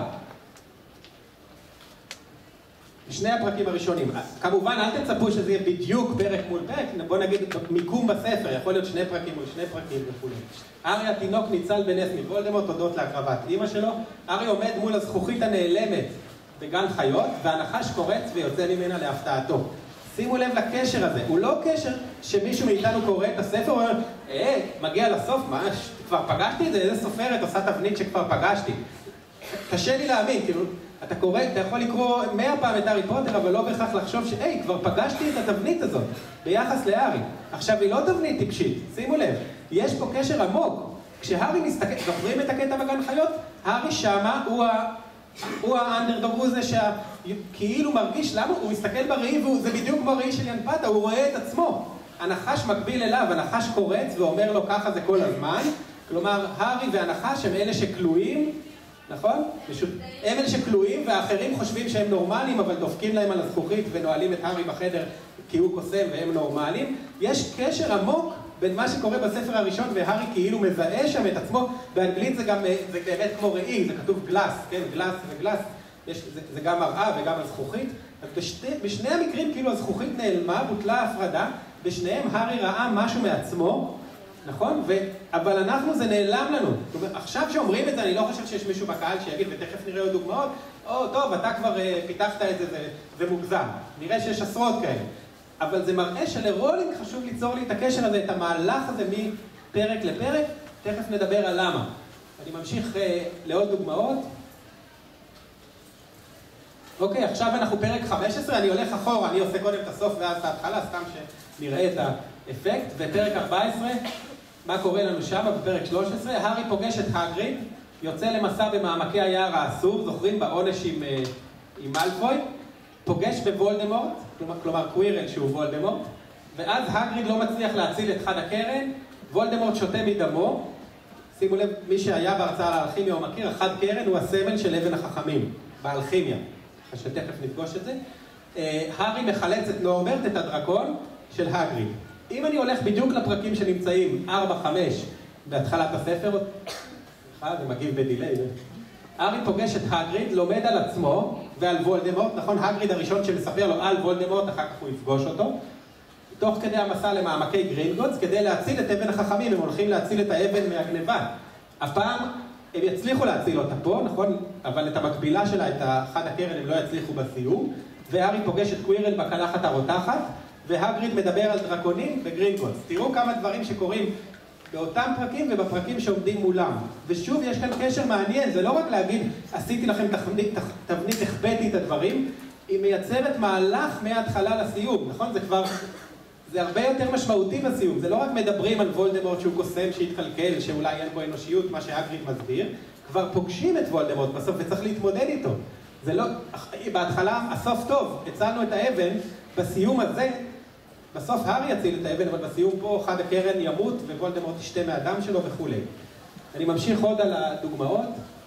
שני הפרקים הראשונים. כמובן, אל תצפו שזה יהיה בדיוק פרק מול פרק, בוא נגיד מיקום בספר, יכול להיות שני פרקים או שני פרקים וכו'. הארי התינוק ניצל בנס מוולדמורט הודות להקרבת אמא שלו. הארי עומד מול הזכוכית הנעלמת בגן חיות, והנחש קורץ ויוצא ממנה להפתעתו. שימו לב לקשר הזה, הוא לא קשר שמישהו מאיתנו קורא את הספר ואומר, מגיע לסוף, מה, כבר פגשתי את זה? איזה סופרת עושה תבנית שכבר פגשתי? קשה לי להאמין, כאילו, אתה יכול לקרוא 100 פעם את הארי פוטר, אבל לא בהכרח לחשוב כבר פגשתי את התבנית הזאת ביחס להארי. עכשיו, היא לא תבנית טיפשית, שימו לב, יש פה קשר עמוק. כשהארי מסתכל, זוכרים את הקטע בגן חיות? הארי שמה הוא האנדרדוג, הוא זה שכאילו מרגיש, למה? הוא מסתכל בראי, וזה בדיוק כמו ראי של ינפתה, הוא רואה את עצמו. הנחש מקביל אליו, הנחש קורץ ואומר לו ככה זה כל הזמן. כלומר, הארי והנחש הם אלה שכלואים, נכון? הם אלה שכלואים, והאחרים חושבים שהם נורמליים, אבל דופקים להם על הזכוכית ונועלים את הארי בחדר כי הוא קוסם והם נורמליים. יש קשר עמוק בין מה שקורה בספר הראשון, והארי כאילו מזהה שם את עצמו. באנגלית זה באמת כמו ראי, זה כתוב גלאס, כן? גלאס וגלאס. זה גם מראה וגם הזכוכית. אז בשני המקרים כאילו הזכוכית נעלמה, בוטלה ההפרדה. בשניהם הארי ראה משהו מעצמו, נכון? אבל אנחנו, זה נעלם לנו. זאת אומרת, עכשיו שאומרים את זה, אני לא חושב שיש מישהו בקהל שיגיד, ותכף נראה עוד דוגמאות, טוב, אתה כבר פיתחת את זה, זה מוגזם. נראה שיש עשרות כאלה. אבל זה מראה שלרולינג חשוב ליצור לי את הקשר הזה, את המהלך הזה מפרק לפרק. תכף נדבר על למה. אני ממשיך לעוד דוגמאות. אוקיי, עכשיו אנחנו פרק 15, אני הולך אחורה, אני עושה קודם את הסוף ואז את ההתחלה, סתם שנראה את האפקט. ופרק 14, מה קורה לנו שם בפרק 13? הארי פוגש את הגריד, יוצא למסע במעמקי היער האסור, זוכרים בעונש עם מאלפוי, פוגש בוולדמורט, כלומר קווירל שהוא וולדמורט, ואז הגריד לא מצליח להציל את חד הקרן, וולדמורט שותה מדמו. שימו לב, מי שהיה בהרצאה על האלכימיה או מכיר, החד קרן הוא הסמל של אבן החכמים באלכימיה, שתכף נפגוש את זה. הארי מחלץ את נורברט, את הדרקון של הגריד. אם אני הולך בדיוק לפרקים שנמצאים 4-5 בהתחלת הספר, זה מגיב בדילי, הארי פוגש את הגריד, לומד על עצמו ועל וולדמורט, נכון? הגריד הראשון שמספר לו על וולדמורט, אחר כך הוא יפגוש אותו. תוך כדי המסע למעמקי גרינגוטס, כדי להציל את אבן החכמים, הם הולכים להציל את האבן מהגניבה. הפעם הם יצליחו להציל אותה פה, נכון? אבל את המקבילה שלה, את חד הקרן, הם לא יצליחו בסיום. והארי פוגש את קווירל בקלחת הרותחת, והגריד מדבר על דרקונים בגרינגוטס. תראו כמה דברים שקורים באותם פרקים ובפרקים שעומדים מולם. ושוב, יש כאן קשר מעניין, זה לא רק להגיד, עשיתי לכם תבנית, הכבדתי את הדברים, היא מייצרת מהלך מההתחלה לסיום, נכון? זה הרבה יותר משמעותי בסיום, זה לא רק מדברים על וולדמורט שהוא קוסם, שהתקלקל, שאולי אין בו אנושיות, מה שהגריד מסביר, כבר פוגשים את וולדמורט בסוף וצריך להתמודד איתו. זה לא, בהתחלה הסוף טוב, הצלנו את האבן, בסיום הזה, בסוף הארי יציל את האבן, אבל בסיום פה חד הקרן ימות ווולדמורט ישתה מהדם שלו וכו'. אני ממשיך עוד על הדוגמאות.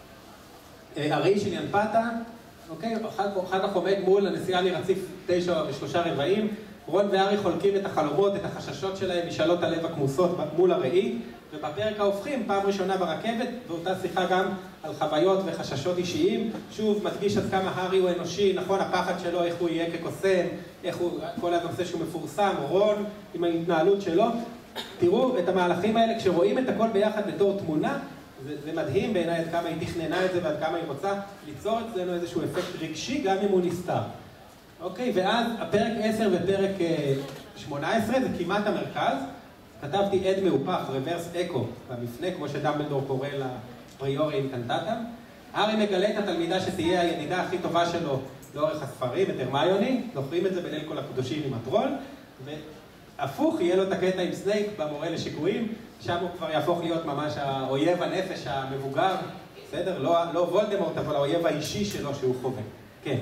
הראי של ינפתה, אוקיי? אחר כך עומד מול הנסיעה לרציף 9 ו3/4. רון והארי חולקים את החלומות, את החששות שלהם, משאלות הלב הכמוסות מול הראי, ובפרק ההופכים, פעם ראשונה ברכבת, ואותה שיחה גם על חוויות וחששות אישיים. שוב, מדגיש עד כמה הארי הוא אנושי, נכון, הפחד שלו, איך הוא יהיה כקוסם, איך הוא, כל הנושא שהוא מפורסם, רון, עם ההתנהלות שלו. תראו את המהלכים האלה, כשרואים את הכל ביחד בתור תמונה, זה מדהים בעיניי עד כמה היא תכננה את זה ועד כמה היא רוצה ליצור אצלנו איזשהו אפקט רגשי, גם אם הוא נסתר. אוקיי, ואז הפרק 10 ופרק 18 זה כמעט המרכז. כתבתי עד מהופך, רוורס אקו, במפנה, כמו שדמבלדור קורא לפריורי אינקנטטה. הארי מגלה את התלמידה שתהיה הידידה הכי טובה שלו לאורך הספרים, את הרמיוני, זוכרים את זה בליל כל הקדושים עם הטרול, והפוך, יהיה לו את הקטע עם סנייפ במורה לשיקויים, שם הוא כבר יהפוך להיות ממש האויב הנפש המבוגר, בסדר? לא וולדמורט, אבל האויב האישי שלו שהוא חווה. כן.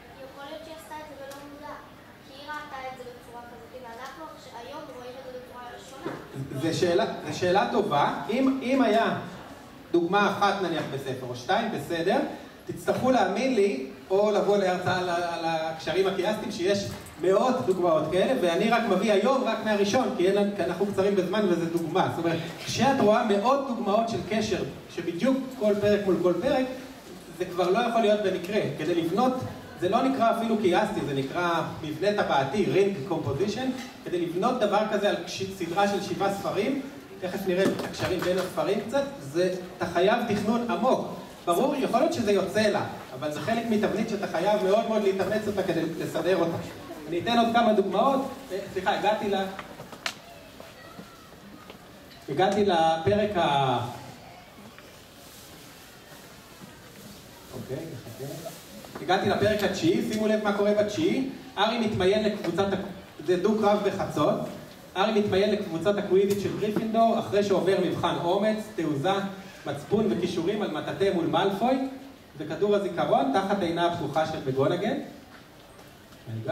זו שאלה טובה. אם היה דוגמה אחת נניח בספר או שתיים בסדר, תצטרכו להאמין לי או לבוא להרצאה על הקשרים הקיאסטיים שיש מאות דוגמאות כאלה, ואני רק מביא היום רק מהראשון, כי אנחנו קצרים בזמן וזה דוגמה. זאת אומרת, כשאת רואה מאות דוגמאות של קשר שבדיוק כל פרק מול כל פרק, זה כבר לא יכול להיות במקרה. כדי לבנות, זה לא נקרא אפילו קיאסטי, זה נקרא מבנה טבעתי, ring composition. כדי לבנות דבר כזה על סדרה של 7 ספרים, תכף נראה את הקשרים בין הספרים קצת, אתה חייב תכנון עמוק. ברור, יכול להיות שזה יוצא לה, אבל זה חלק מתבנית שאתה חייב מאוד מאוד להתאמץ אותה כדי לסדר אותה. אני אתן עוד כמה דוגמאות. סליחה, הגעתי לפרק אוקיי, נחכה. הגעתי לפרק התשיעי, שימו לב מה קורה בתשיעי. הארי מתמיין לקבוצת, זה דו קרב בחצות. הארי מתמיין לקבוצת הקווידיץ' של גריפינדור, אחרי שעובר מבחן אומץ, תעוזה, מצפון וכישורים על מטאטא מול מאלפוי, וכדור הזיכרון תחת עינה הפתוחה של מגונגל. רגע.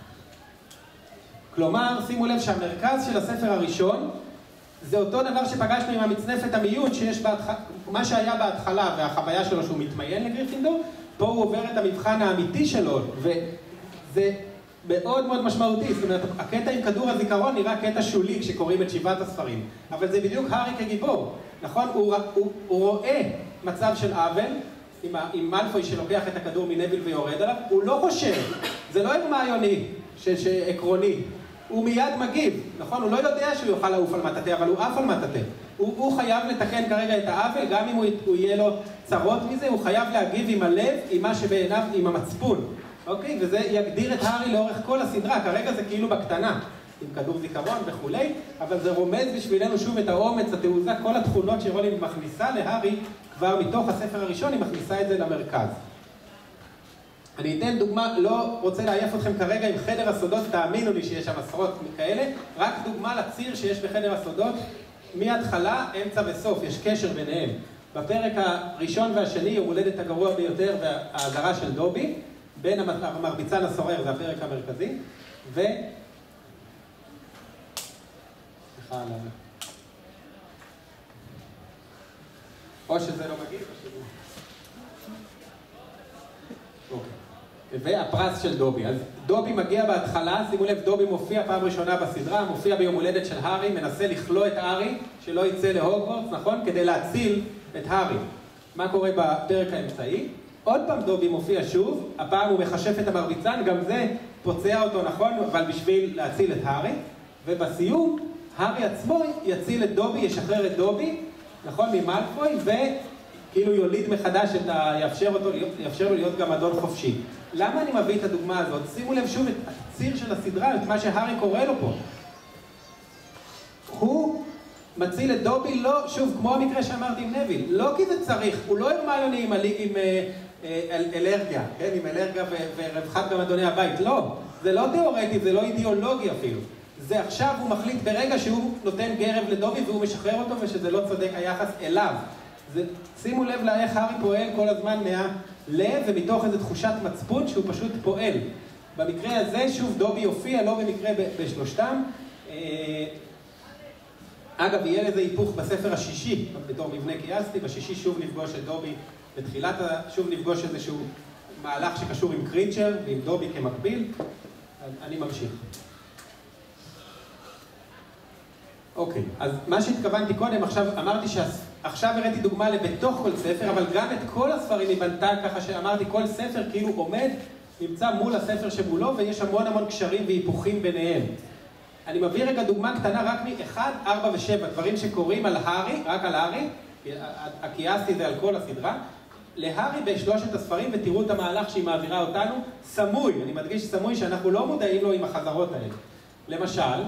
כלומר, שימו לב שהמרכז של הספר הראשון, זה אותו דבר שפגשנו עם המצנפת המיון, שיש מה שהיה בהתחלה והחוויה שלו שהוא מתמיין לגריפינדור, פה הוא עובר את המבחן האמיתי שלו, וזה מאוד מאוד משמעותי. זאת אומרת, הקטע עם כדור הזיכרון נראה קטע שולי כשקוראים את 7 הספרים, אבל זה בדיוק הארי כגיבור, נכון? הוא רואה מצב של עוול, עם מאלפוי שלוקח את הכדור מנביל ויורד עליו, הוא לא חושב, זה לא הרמיוני שעקרוני, הוא מיד מגיב, נכון? הוא לא יודע שהוא יוכל לעוף על מטאטא, אבל הוא עף על מטאטא. הוא חייב לתקן כרגע את העוול, גם אם הוא יהיה לו צרות מזה, הוא חייב להגיב עם הלב, עם מה שבעיניו, עם המצפון. אוקיי? וזה יגדיר את הארי לאורך כל הסדרה, כרגע זה כאילו בקטנה, עם כדור זיכרון וכולי, אבל זה רומז בשבילנו שוב את האומץ, התעוזה, כל התכונות שרולינג מכניסה להארי, כבר מתוך הספר הראשון היא מכניסה את זה למרכז. אני אתן דוגמה, לא רוצה להעיף אתכם כרגע עם חדר הסודות, תאמינו לי שיש שם עשרות כאלה, רק דוגמה לציר שיש בחדר הסודות, מההתחלה, אמצע וסוף, יש קשר ביניהם. בפרק הראשון והשני, יום הולדת הגרוע ביותר וההאזרה של דובי, בין המרביצן הסורר, זה הפרק המרכזי, או שזה לא מגיב, או שזה... אוקיי. והפרס של דובי. אז דובי מגיע בהתחלה, שימו לב, דובי מופיע פעם ראשונה בסדרה, מופיע ביום הולדת של הארי, מנסה לכלוא את הארי, שלא יצא להוגוורטס, נכון? כדי להציל את הארי. מה קורה בפרק האמצעי? עוד פעם דובי מופיע שוב, הפעם הוא מחשף את המרביצן, גם זה פוצע אותו, נכון? אבל בשביל להציל את הארי. ובסיום, הארי עצמו יציל את דובי, ישחרר את דובי, נכון? ממאלפוי, וכאילו יוליד מחדש יאפשר לו להיות גם אדון חופשי. למה אני מביא את הדוגמה הזאת? שימו לב שוב את הציר של הסדרה, את מה שהארי קורא לו פה. הוא מציל את דובי, לא, שוב, כמו המקרה שאמרתי עם נביל, לא כי זה צריך, הוא לא הרמיוני עם אלרגיה, כן? עם אלרגיה ורווחת גם אדוני הבית, לא. זה לא תיאורטי, זה לא אידיאולוגי אפילו. זה עכשיו הוא מחליט ברגע שהוא נותן גרב לדובי והוא משחרר אותו ושזה לא צודק היחס אליו. שימו לב לאיך הארי פועל כל הזמן מהלב ומתוך איזו תחושת מצפון שהוא פשוט פועל. במקרה הזה שוב דובי הופיע, לא במקרה בשלושתם. אגב, יהיה לזה היפוך בספר השישי, בתור מבנה קייסתי, בשישי שוב נפגוש את דובי, בתחילת שוב נפגוש איזשהו מהלך שקשור עם קריצ'ר ועם דובי כמקביל. אני ממשיך. אוקיי, אז מה שהתכוונתי קודם, עכשיו אמרתי שעכשיו הראיתי דוגמה לבתוך כל ספר, אבל גם את כל הספרים היא בנתה ככה שאמרתי כל ספר כאילו עומד, נמצא מול הספר שמולו ויש המון המון קשרים והיפוכים ביניהם. אני מביא רגע דוגמה קטנה רק מ-1, 4 ו-7, דברים שקורים על הארי, רק על הארי, הקייסתי זה על כל הסדרה, להארי בשלושת הספרים ותראו את המהלך שהיא מעבירה אותנו, סמוי, אני מדגיש סמוי שאנחנו לא מודעים לו עם החזרות האלה. למשל,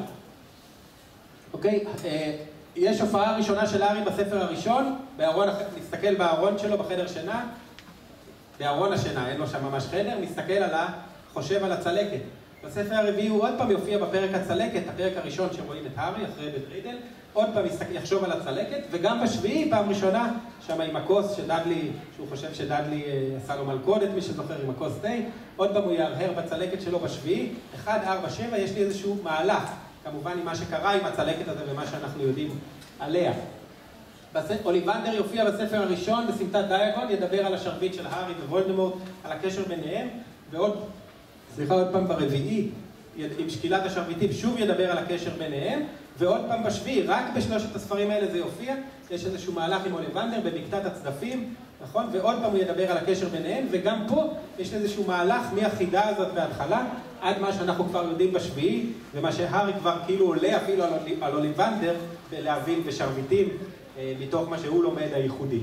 אוקיי, יש הופעה ראשונה של הארי בספר הראשון, נסתכל בארון שלו בחדר שינה, בארון השינה, אין לו שם ממש חדר, מסתכל חושב על הצלקת. בספר הרביעי הוא עוד פעם יופיע בפרק הצלקת, הפרק הראשון שרואים את הארי אחרי בית רידל, עוד פעם יחשוב על הצלקת, וגם בשביעי פעם ראשונה, שם עם הכוס שדדלי, שהוא חושב שדדלי עשה לו מלכודת, מי שזוכר עם הכוס תה, עוד פעם הוא יהרהר בצלקת שלו בשביעי, 1, 4, 7, יש לי איזשהו מהלך, כמובן עם מה שקרה עם הצלקת הזה ומה שאנחנו יודעים עליה. אוליבנדר יופיע בספר הראשון, בסמטת דיאגון, ידבר על השרביט של הארי ווולדמורט, על הקשר ביניהם, ועוד פעם ברביעי, עם שקילת השרביטים, שוב ידבר על הקשר ביניהם, ועוד פעם בשביעי, רק בשלושת הספרים האלה זה יופיע, יש איזשהו מהלך עם אוליבנדר במקטעת הצדפים, נכון? ועוד פעם הוא ידבר על הקשר ביניהם, וגם פה יש איזשהו מהלך מהחידה הזאת בהתחלה, עד מה שאנחנו כבר יודעים בשביעי, ומה שהארי כבר כאילו עולה אפילו על אוליבנדר, להבין בשרביטים, מתוך מה שהוא לומד הייחודי.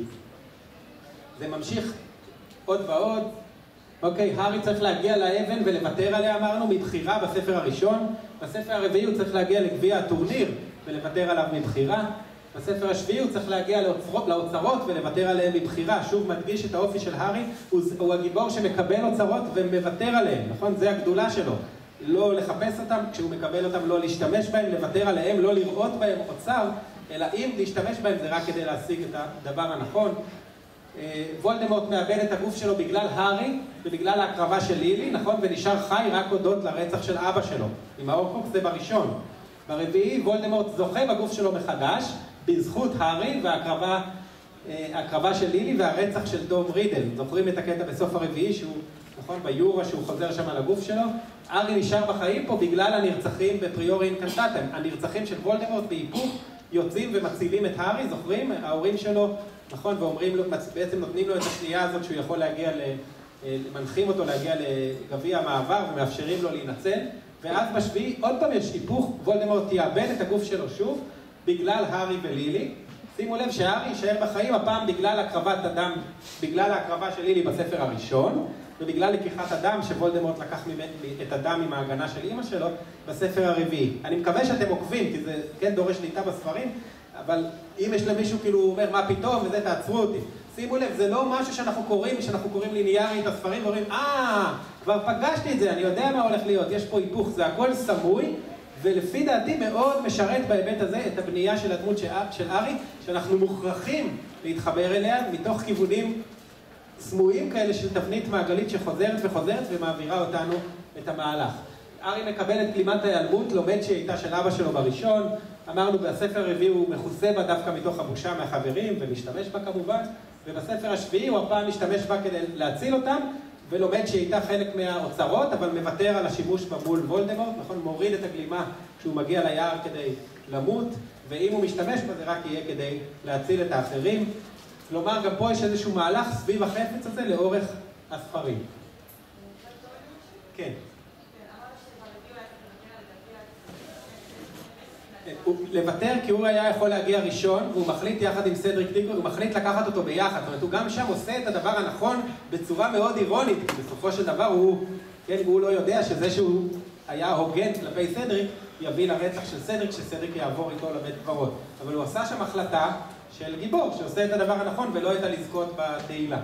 זה ממשיך עוד ועוד. אוקיי, הארי צריך להגיע לאבן ולוותר עליה, אמרנו, מבחירה בספר הראשון. בספר הרביעי הוא צריך להגיע לגביע הטורניר ולוותר עליו מבחירה. בספר השביעי הוא צריך להגיע לאוצרות ולוותר עליהם מבחירה. שוב מדגיש את האופי של הארי, הוא הגיבור שמקבל אוצרות ומוותר עליהם, נכון? זה הגדולה שלו. לא לחפש אותם, כשהוא מקבל אותם לא להשתמש בהם, לוותר עליהם, לא לראות בהם אוצר, אלא אם להשתמש בהם זה רק כדי להשיג את הדבר הנכון. וולדמורט מאבד את הגוף שלו בגלל הארי ובגלל ההקרבה של לילי, נכון? ונשאר חי רק הודות לרצח של אבא שלו. עם האורקרוקס זה בראשון. ברביעי וולדמורט זוכה בגוף שלו מחדש בזכות הארי וההקרבה של לילי והרצח של תום רידל. זוכרים את הקטע בסוף הרביעי שהוא, נכון, ביורה שהוא חוזר שם על הגוף שלו? הארי נשאר בחיים פה בגלל הנרצחים בפריורי אינקנטטם. הנרצחים של וולדמורט בהיפוך יוצאים ומצילים את הארי, זוכרים? ההורים שלו, נכון, ואומרים לו, בעצם נותנים לו את השנייה הזאת שהוא יכול להגיע, מנחים אותו להגיע לגביע המעבר ומאפשרים לו להינצל. ואז בשביעי עוד פעם יש היפוך, וולדמורט יאבד את הגוף שלו שוב, בגלל הארי ולילי. שימו לב שהארי יישאר בחיים הפעם בגלל הקרבת הדם, בגלל ההקרבה של לילי בספר הראשון, ובגלל לקיחת הדם שוולדמורט לקח את הדם עם ההגנה של אמא שלו בספר הרביעי. אני מקווה שאתם עוקבים, כי זה כן דורש שליטה בספרים, אבל אם יש למישהו כאילו אומר מה פתאום וזה, תעצרו אותי. שימו לב, זה לא משהו שאנחנו קוראים ליניארי את הספרים ואומרים, כבר פגשתי את זה, אני יודע מה הולך להיות, יש פה היפוך, זה הכל סמוי, ולפי דעתי מאוד משרת בהיבט הזה את הבנייה של הדמות של הארי, שאנחנו מוכרחים להתחבר אליה מתוך כיוונים סמויים כאלה של תבנית מעגלית שחוזרת וחוזרת ומעבירה אותנו את המהלך. הארי מקבל את גלימת ההיעלמות, לומד שהיא הייתה של אבא שלו בראשון, אמרנו בספר הרביעי הוא מכוסה בה דווקא מתוך הבושה מהחברים ומשתמש בה כמובן, ובספר השביעי הוא הפעם משתמש בה כדי להציל אותם, ולומד שהיא הייתה חלק מהאוצרות, אבל מוותר על השימוש בה מול וולדמורט, נכון? מוריד את הגלימה כשהוא מגיע ליער כדי למות, ואם הוא משתמש בה זה רק יהיה כדי להציל את האחרים. כלומר, גם פה יש איזשהו מהלך סביב החפץ הזה לאורך הספרים. כן. לוותר כי הוא היה יכול להגיע ראשון, והוא מחליט יחד עם סדריק דיקגרי, הוא מחליט לקחת אותו ביחד. זאת אומרת, הוא גם שם עושה את הדבר הנכון בצורה מאוד אירונית, כי בסופו של דבר הוא לא יודע שזה שהוא היה הוגן כלפי סדריק, יביא לרצח של סדריק, שסדריק יעבור איתו לבית קברות. אבל הוא עשה שם החלטה של גיבור, שעושה את הדבר הנכון ולא הייתה לזכות בתהילה.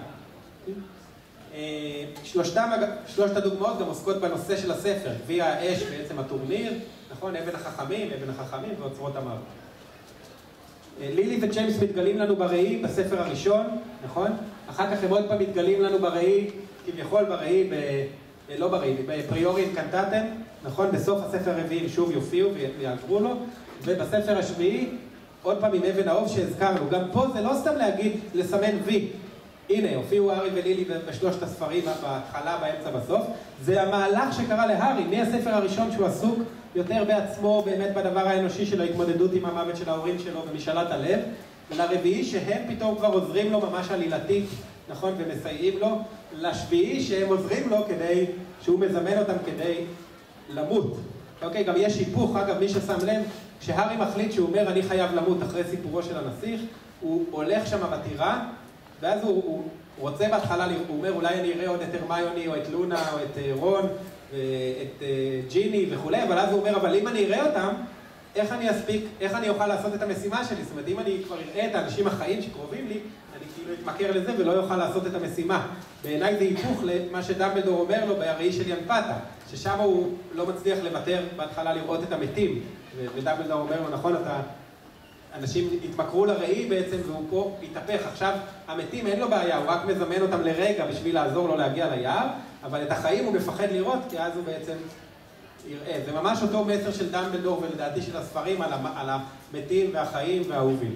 שלושת הדוגמאות גם עוסקות בנושא של הספר, גביע האש בעצם הטורניר, נכון? אבן החכמים ואוצרות המוות. לילי וג'יימס מתגלים לנו בראי בספר הראשון, נכון? אחר כך הם עוד פעם מתגלים לנו בראי, כביכול בראי, לא בראי, בפריורי אינקנטטם, נכון? בסוף הספר הרביעי שוב יופיעו ויעברו לו, ובספר השביעי עוד פעם עם אבן האוב שהזכרנו. גם פה זה לא סתם להגיד, לסמן וי. הנה, הופיעו הארי ולילי בשלושת הספרים, בהתחלה, באמצע, בסוף. זה המהלך שקרה להארי, מהספר הראשון שהוא עסוק יותר בעצמו, באמת בדבר האנושי של ההתמודדות עם המוות של ההורים שלו ומשאלת הלב, לרביעי שהם פתאום כבר עוזרים לו ממש עלילתית, נכון, ומסייעים לו, לשביעי שהם עוזרים לו כדי, שהוא מזמן אותם כדי למות. אוקיי, גם יש היפוך, אגב, מי ששם לב, כשהארי מחליט שהוא אומר אני חייב למות אחרי סיפורו של הנסיך, הוא הולך שם בטירה, ואז הוא רוצה בהתחלה, הוא אומר אולי אני אראה עוד את הרמיוני או את לונה או את רון ואת ג'יני וכולי, אבל אז הוא אומר אבל אם אני אראה אותם, איך אני אוכל לעשות את המשימה שלי? זאת אומרת, אם אני כבר אראה את האנשים החיים שקרובים לי, אני כאילו אתמכר לזה ולא יוכל לעשות את המשימה. בעיניי זה היפוך למה שדמבלדור אומר לו בראי של ינפתה, ששם הוא לא מצליח לוותר בהתחלה לראות את המתים, ודמבלדור אומר לו נכון, אנשים התמכרו לראי בעצם והוא פה התהפך. עכשיו המתים אין לו בעיה, הוא רק מזמן אותם לרגע בשביל לעזור לו להגיע ליער, אבל את החיים הוא מפחד לראות כי אז הוא בעצם יראה. זה ממש אותו מסר של דמבלדור ולדעתי של הספרים על המתים והחיים והאהובים.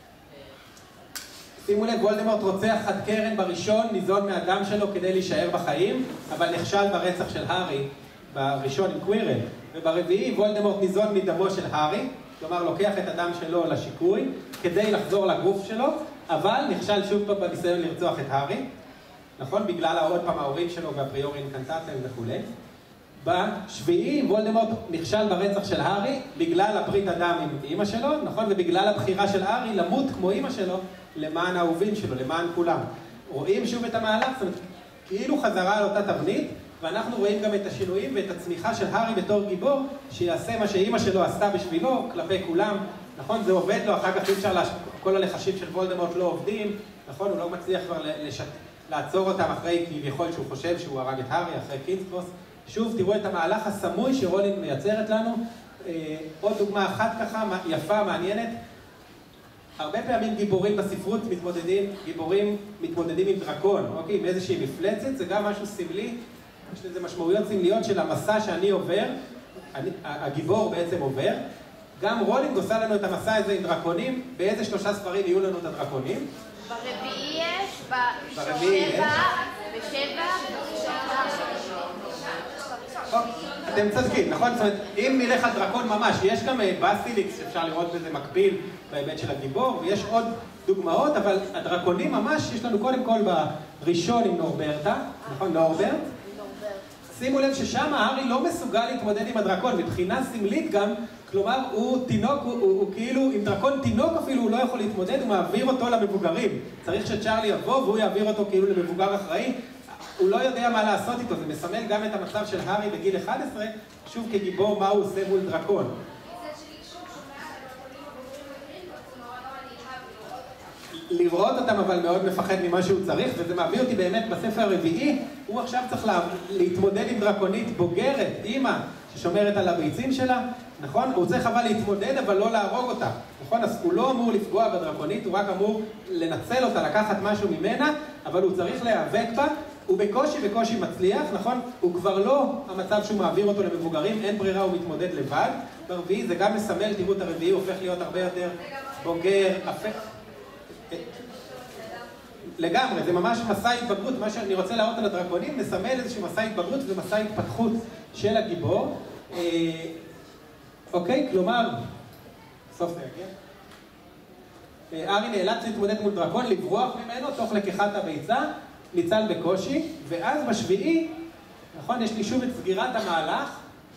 שימו לב, וולדמורט רוצח חד קרן בראשון, ניזון מהדם שלו כדי להישאר בחיים, אבל נכשל ברצח של הארי בראשון עם קווירל. וברביעי וולדמורט ניזון מדמו של הארי, כלומר לוקח את הדם שלו לשיקוי כדי לחזור לגוף שלו, אבל נכשל שוב פעם בניסיון לרצוח את הארי, נכון? בגלל עוד פעם ההורים שלו והפריורי אינקנטטם וכולי. בשביעי וולדמורט נכשל ברצח של הארי בגלל הברית הדם עם אמא שלו, נכון? ובגלל הבחירה של הארי למות כמו אמא שלו למען האהובים שלו, למען כולם. רואים שוב את המהלך, זאת אומרת, כאילו חזרה על אותה תבנית, ואנחנו רואים גם את השינויים ואת הצמיחה של הארי בתור גיבור, שיעשה מה שאמא שלו עשתה בשבילו, כלפי כולם, נכון? זה עובד לו, אחר כך אי אפשר, כל הלחשים של וולדמורט לא עובדים, נכון? הוא לא מצליח כבר לעצור אותם אחרי כביכול שהוא חושב שהוא הרג את הארי, אחרי קינגסברוס. שוב, תראו את המהלך הסמוי שרולינג מייצרת לנו. עוד דוגמה אחת ככה, יפה, מעניינת. הרבה פעמים גיבורים בספרות מתמודדים עם דרקון, אוקיי? עם איזושהי מפלצת, זה גם משהו סמלי. יש לזה משמעויות סמליות של המסע שאני עובר, הגיבור בעצם עובר. גם רולינג עושה לנו את המסע הזה עם דרקונים. באיזה 3 ספרים יהיו לנו את הדרקונים? ברביעי יש, בשבע, אתם צודקים, נכון? זאת אומרת, אם נלך על דרקון ממש, יש גם בסיליקס שאפשר לראות בזה מקביל בהיבט של הגיבור, ויש עוד דוגמאות, אבל הדרקונים ממש יש לנו קודם כל בראשון עם נורברטה, נכון? נורברט? שימו לב ששם הארי לא מסוגל להתמודד עם הדרקון, מבחינה סמלית גם, כלומר הוא תינוק, הוא כאילו, עם דרקון תינוק אפילו הוא לא יכול להתמודד, הוא מעביר אותו למבוגרים. צריך שצ'ארלי יבוא והוא יעביר אותו כאילו למבוגר אחראי, הוא לא יודע מה לעשות איתו, זה מסמל גם את המצב של הארי בגיל 11, שוב כגיבור מה הוא עושה מול דרקון. לראות אותם אבל מאוד מפחד ממה שהוא צריך, וזה מביא אותי באמת בספר הרביעי, הוא עכשיו צריך להתמודד עם דרקונית בוגרת, אימא ששומרת על הביצים שלה, נכון? הוא צריך אבל להתמודד אבל לא להרוג אותה, נכון? אז הוא לא אמור לפגוע בדרקונית, הוא רק אמור לנצל אותה, לקחת משהו ממנה, אבל הוא צריך להיאבק בה, הוא בקושי מצליח, נכון? הוא כבר לא המצב שהוא מעביר אותו למבוגרים, אין ברירה, הוא מתמודד לבד. ברביעי זה גם מסמל, תראו את הרביעי, הוא הופך להיות הרבה יותר בוגר, לגמרי, זה ממש מסע התבגרות, מה שאני רוצה להראות על הדרקונים, מסמל איזשהו מסע התבגרות ומסע התפתחות של הגיבור. אוקיי, כלומר, סוף זה יגיע. הארי נאלץ להתמודד מול דרקון, לברוח ממנו תוך לקיחת הביצה, ניצל בקושי, ואז בשביעי, נכון, יש לי שוב את סגירת המהלך.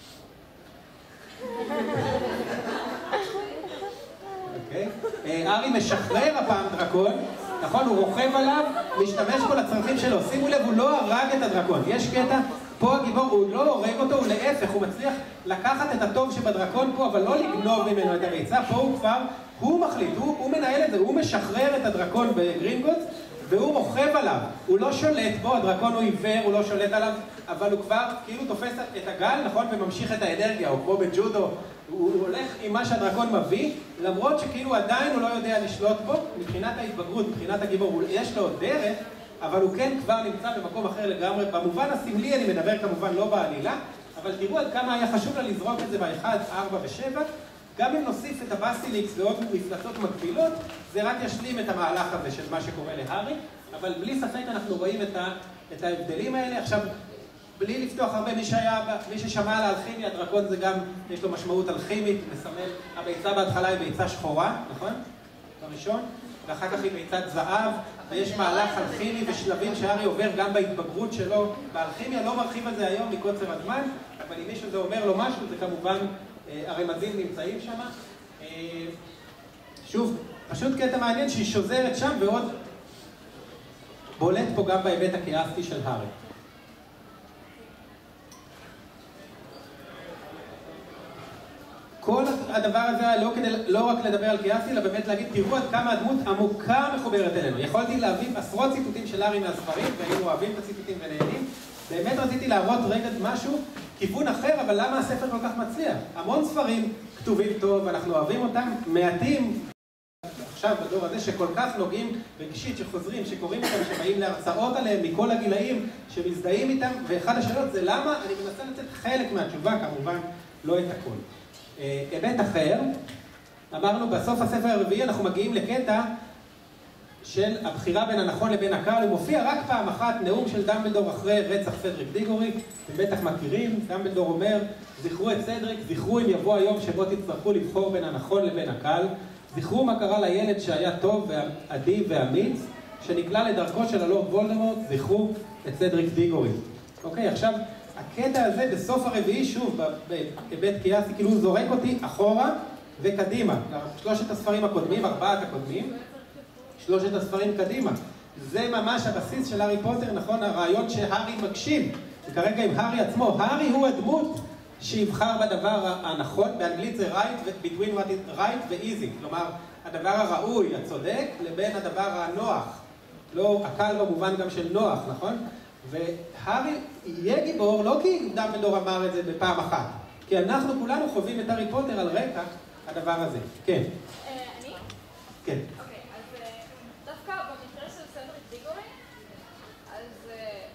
אוקיי, הארי משחרר הפעם דרקון, נכון, הוא רוכב עליו, משתמש פה לצרכים שלו. שימו לב, הוא לא הרג את הדרקון. יש קטע, פה הגיבור, הוא לא הורג אותו, הוא להפך, הוא מצליח לקחת את הטוב שבדרקון פה, אבל לא לגנוב ממנו את הביצה. פה הוא כבר, הוא מחליט, הוא מנהל את זה, הוא משחרר את הדרקון בגרינגוטס, והוא רוכב עליו. הוא לא שולט בו, הדרקון הוא עיוור, הוא לא שולט עליו, אבל הוא כבר כאילו תופס את הגל, נכון, וממשיך את האנרגיה, הוא כמו בג'ודו, הוא הולך עם מה שהדרקון מביא, למרות שכאילו עדיין הוא לא יודע לשלוט בו, מבחינת ההתבגרות, מבחינת הגיבור, יש לו דרך, אבל הוא כן כבר נמצא במקום אחר לגמרי. במובן הסמלי אני מדבר כמובן לא בעלילה, אבל תראו עד כמה היה חשוב לה לזרוק את זה ב-1, 4 ו-7, גם אם נוסיף את הבאסיליקס ועוד מפלצות מקבילות, זה רק ישלים את המהלך הזה של מה שקורה להארי, אבל בלי ספק אנחנו רואים את ההבדלים האלה. עכשיו, בלי לפתוח הרבה, מי ששמע על האלכימיה, הדרקון זה גם, יש לו משמעות אלכימית, מסמל, הביצה בהתחלה היא ביצה שחורה, נכון? בראשון, ואחר כך היא ביצת זהב, ויש מהלך אלכימי ושלבים שהארי עובר גם בהתבגרות שלו באלכימיה, לא מרחיב על זה היום מקוצר הזמן, אבל אם מישהו זה אומר לו משהו, זה כמובן, הרמזים נמצאים שם. שוב, פשוט קטע מעניין שהיא שוזרת שם ועוד בולט פה גם בהיבט הכעסי של הארי. כל הדבר הזה לא רק לדבר על כעסי, אלא באמת להגיד, תראו עד כמה הדמות עמוקה מחוברת אלינו. יכולתי להביא עשרות ציטוטים של הארי מהספרים, והיינו אוהבים את הציטוטים ונהנים. באמת רציתי להראות רגע משהו, כיוון אחר, אבל למה הספר כל כך מצליח? המון ספרים כתובים טוב, אנחנו אוהבים אותם, מעטים עכשיו בדור הזה שכל כך נוגעים רגשית, שחוזרים, שקוראים אותם, שבאים להרצאות עליהם מכל הגילאים, שמזדהים איתם, ואחד השאלות זה למה, אני מנסה לצאת חלק מהתשובה, כמובן לא את הכל. היבט אחר, אמרנו בסוף הספר הרביעי אנחנו מגיעים לקטע של הבחירה בין הנכון לבין הקל, הוא מופיע רק פעם אחת, נאום של דמבלדור אחרי רצח סדריק דיגורי, אתם בטח מכירים, דמבלדור אומר, זכרו את סדריק, זכרו אם יבוא היום שבו תצטרכו לבחור בין הנכון לבין הקל, זכרו מה קרה לילד שהיה טוב ועדי ואמיץ, שנקלע לדרכו של הלורד וולדמורט, זכרו את סדריק דיגורי. אוקיי, עכשיו, הקטע הזה בסוף הרביעי, שוב, בהיבט כעסי, כאילו הוא זורק אותי אחורה וקדימה. שלושת הספרים הקודמים, 4 הקודמים, 3 הספרים קדימה. זה ממש הבסיס של הארי פוטר, נכון? הרעיון שהארי מגשים. וכרגע עם הארי עצמו, הארי הוא הדמות שיבחר בדבר הנכון, באנגלית זה right, between what is right ו-easy. כלומר, הדבר הראוי, הצודק, לבין הדבר הנוח. לא, הקל במובן גם של נוח, נכון? והארי יהיה גיבור לא כי דמבלדור אמר את זה בפעם אחת, כי אנחנו כולנו חווים את הארי פוטר על רקע הדבר הזה. כן. אני? כן. אוקיי, אז דווקא במקרה של סדריק דיגורי, אז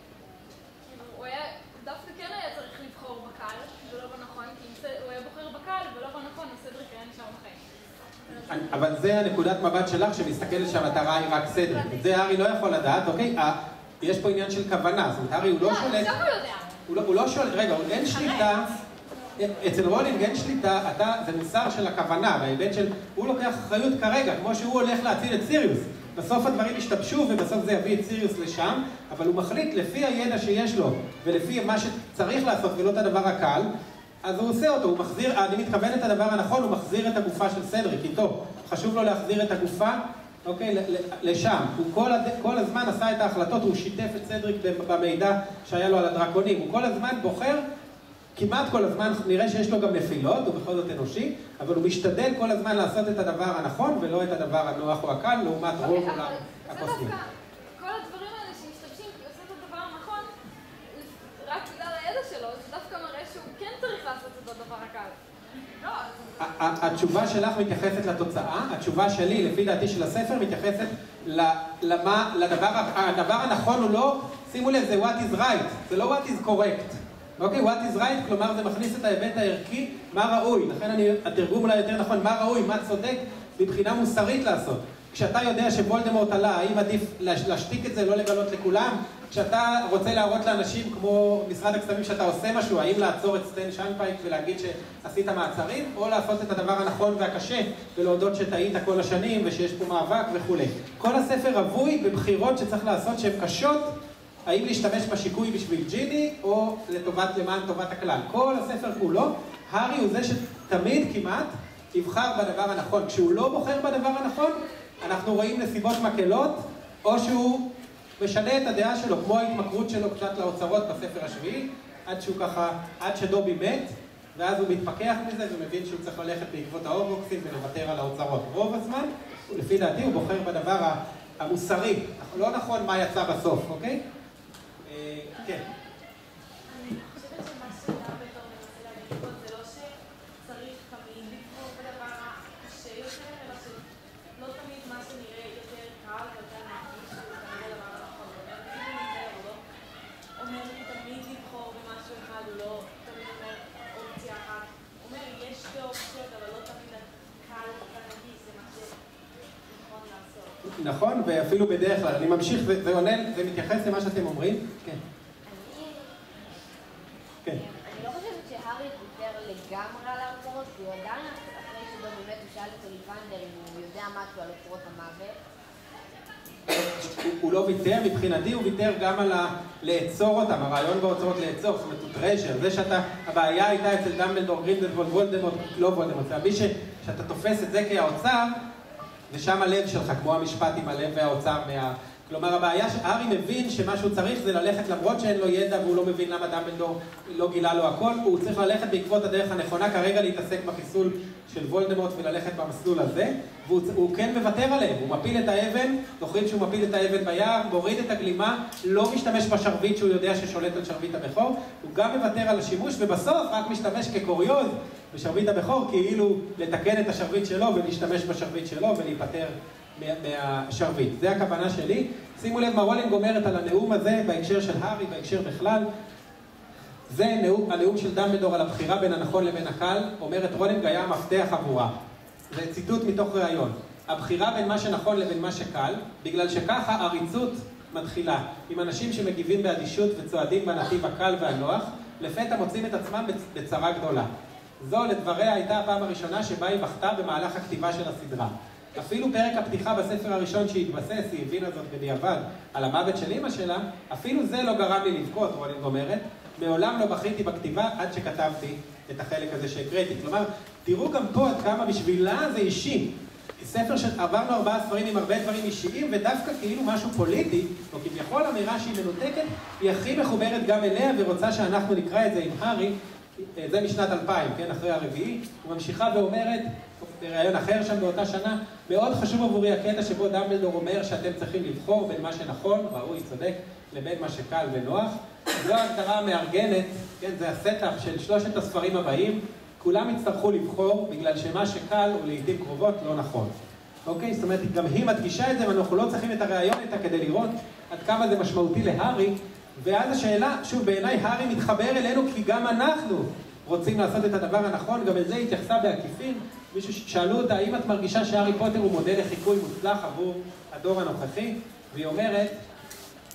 הוא היה, דווקא כן היה צריך לבחור בקל ולא בנכון, כי הוא היה בוחר בקל ולא בנכון, אז סדריק היה נשאר בחיים. אבל זה הנקודת מבט שלך שמסתכלת שהמטרה היא רק סדריק. את זה הארי לא יכול לדעת, אוקיי? יש פה עניין של כוונה, זאת אומרת, הארי הוא לא שולט... הוא לא שולט, רגע, אין שליטה, אצל רולינג אין שליטה, זה מוסר של הכוונה, בהיבט של, הוא לוקח אחריות כרגע, כמו שהוא הולך להציל את סיריוס. בסוף הדברים ישתבשו ובסוף זה יביא את סיריוס לשם, אבל הוא מחליט לפי הידע שיש לו ולפי מה שצריך לעשות ולא את הדבר הקל, אז הוא עושה אותו, הוא מחזיר, אני מתכוון את הדבר הנכון, הוא מחזיר את הגופה של סדריק, איתו. חשוב לו להחזיר את הגופה, אוקיי, לשם. הוא כל הזמן עשה את ההחלטות, הוא שיתף את סדריק במידע שהיה לו על הדרקונים. הוא כל הזמן בוחר, כמעט כל הזמן, נראה שיש לו גם נפילות, הוא בכל זאת אנושי, אבל הוא משתדל כל הזמן לעשות את הדבר הנכון ולא את הדבר הנוח או הקל, לעומת רוב עולם הקוסמים. כל הדברים האלה שמשתמשים, כי עושים את הדבר הנכון, רק בגלל הידע שלו, זה דווקא מראה שהוא כן צריך לעשות את הדבר הקל. התשובה שלך מתייחסת לתוצאה, התשובה שלי, לפי דעתי של הספר, מתייחסת לדבר הנכון הוא לא, שימו לב, זה what is right, זה לא what is correct. אוקיי, what is right, כלומר זה מכניס את ההיבט הערכי, מה ראוי, לכן התרגום אולי יותר נכון, מה ראוי, מה צודק, מבחינה מוסרית לעשות. כשאתה יודע שוולדמורט עלה, האם עדיף להשתיק את זה, לא לגלות לכולם? כשאתה רוצה להראות לאנשים כמו משרד הכספים שאתה עושה משהו, האם לעצור את סטן שיינפייק ולהגיד שעשית מעצרים, או לעשות את הדבר הנכון והקשה ולהודות שטעית כל השנים ושיש פה מאבק וכו'. כל הספר רווי בבחירות שצריך לעשות שהן קשות, האם להשתמש בשיקוי בשביל ג'יני או למען טובת הכלל. כל הספר כולו, הארי הוא זה שתמיד כמעט יבחר בדבר הנכון. כשהוא לא בוחר בדבר הנכון, אנחנו רואים נסיבות מקלות, או שהוא משנה את הדעה שלו, כמו ההתמכרות שלו קצת לאוצרות בספר השביעי, עד שדובי מת, ואז הוא מתפכח מזה ומבין שהוא צריך ללכת בעקבות האורבוקסים ולוותר על האוצרות. רוב הזמן, לפי דעתי, הוא בוחר בדבר המוסרי. לא נכון מה יצא בסוף, אוקיי? כן. אני חושבת שמה שדמבלדור מנסה להגיד פה זה לא שצריך תמיד לבחור בדבר הקשה יותר, אלא שלא תמיד מה שנראה יותר קל ויותר נגיש הוא תמיד הדבר הנכון. אומר לי תמיד לבחור במשהו אחד, הוא לא תמיד אומר אופציה אחת. הוא אומר יש שתי אופציות, אבל לא תמיד הקל והנגיש זה מה שנכון לעשות. נכון, ואפילו בדרך כלל. אני ממשיך, זה מתייחס למה שאתם אומרים. כן. אני לא חושבת שהארי ויתר לגמרי על האוצרות, כי הוא עדיין אחרי שבו באמת הוא שאל את אוליבנדר אם הוא יודע משהו על אוצרות המוות. הוא לא ויתר, מבחינתי הוא ויתר גם על לאצור אותם, הרעיון באוצרות לאצור, זאת אומרת הוא טרז'ר, זה הבעיה הייתה אצל דמבלדור, גרינדלוולד, וולדמורט, לא וולדמורט, שאתה תופס את זה כאוצר, ושם הלב שלך, כמו המשפט עם הלב והאוצר כלומר, הבעיה שהארי מבין שמה שהוא צריך זה ללכת, למרות שאין לו ידע והוא לא מבין למה דמבלדור לא גילה לו הכל, הוא צריך ללכת בעקבות הדרך הנכונה, כרגע להתעסק בחיסול של וולדמורט וללכת במסלול הזה, והוא כן מוותר עליהם, הוא מפיל את האבן, זוכרים שהוא מפיל את האבן ביער, מוריד את הגלימה, לא משתמש בשרביט שהוא יודע ששולט על שרביט הבכור, הוא גם מוותר על השימוש, ובסוף רק משתמש כקוריוז בשרביט הבכור, כאילו לתקן את השרביט שלו ולהשתמש בשרביט שלו ולהיפטר מהשרביט. זה הכוונה שלי. שימו לב מה רולינג אומרת על הנאום הזה בהקשר של הארי, בהקשר בכלל. זה הנאום של דמבלדור על הבחירה בין הנכון לבין הקל. אומרת רולינג היה המפתח עבורה. זה ציטוט מתוך ראיון. הבחירה בין מה שנכון לבין מה שקל, בגלל שככה עריצות מתחילה. עם אנשים שמגיבים באדישות וצועדים בנתיב הקל והנוח, לפתע מוצאים את עצמם בצרה גדולה. זו לדבריה הייתה הפעם הראשונה שבה היא בכתה במהלך הכתיבה של הסדרה. אפילו פרק הפתיחה בספר הראשון שהתבסס, היא הבינה זאת בדיעבד, על המוות של אמא שלה, אפילו זה לא גרם לי לבכות, רולינג אומרת, מעולם לא בכיתי בכתיבה עד שכתבתי את החלק הזה שהקראתי. כלומר, תראו גם פה עד כמה בשבילה זה אישי. ספר שעברנו 4 ספרים עם הרבה דברים אישיים, ודווקא כאילו משהו פוליטי, או כביכול אמירה שהיא מנותקת, היא הכי מחוברת גם אליה, ורוצה שאנחנו נקרא את זה עם הארי, זה משנת 2000, כן, אחרי הרביעי, וממשיכה ואומרת, ברעיון אחר שם באותה שנה, מאוד חשוב עבורי הקטע שבו דמבלדור אומר שאתם צריכים לבחור בין מה שנכון, ראוי, צודק, לבין מה שקל ונוח. זו ההגדרה המארגנת, כן, זה הסטאפ של 3 הספרים הבאים, כולם יצטרכו לבחור בגלל שמה שקל הוא לעתים קרובות לא נכון. אוקיי? זאת אומרת, גם היא מדגישה את זה, ואנחנו לא צריכים את הרעיון איתה כדי לראות עד כמה זה משמעותי להארי, ואז השאלה, שוב, בעיניי הארי מתחבר אלינו כי גם אנחנו רוצים לעשות את הדבר הנכון, גם את זה התייחסה בעקיפין. מישהו שאלו אותה, האם את מרגישה שהארי פוטר הוא מודל לחיקוי מוצלח עבור הדור הנוכחי? והיא אומרת,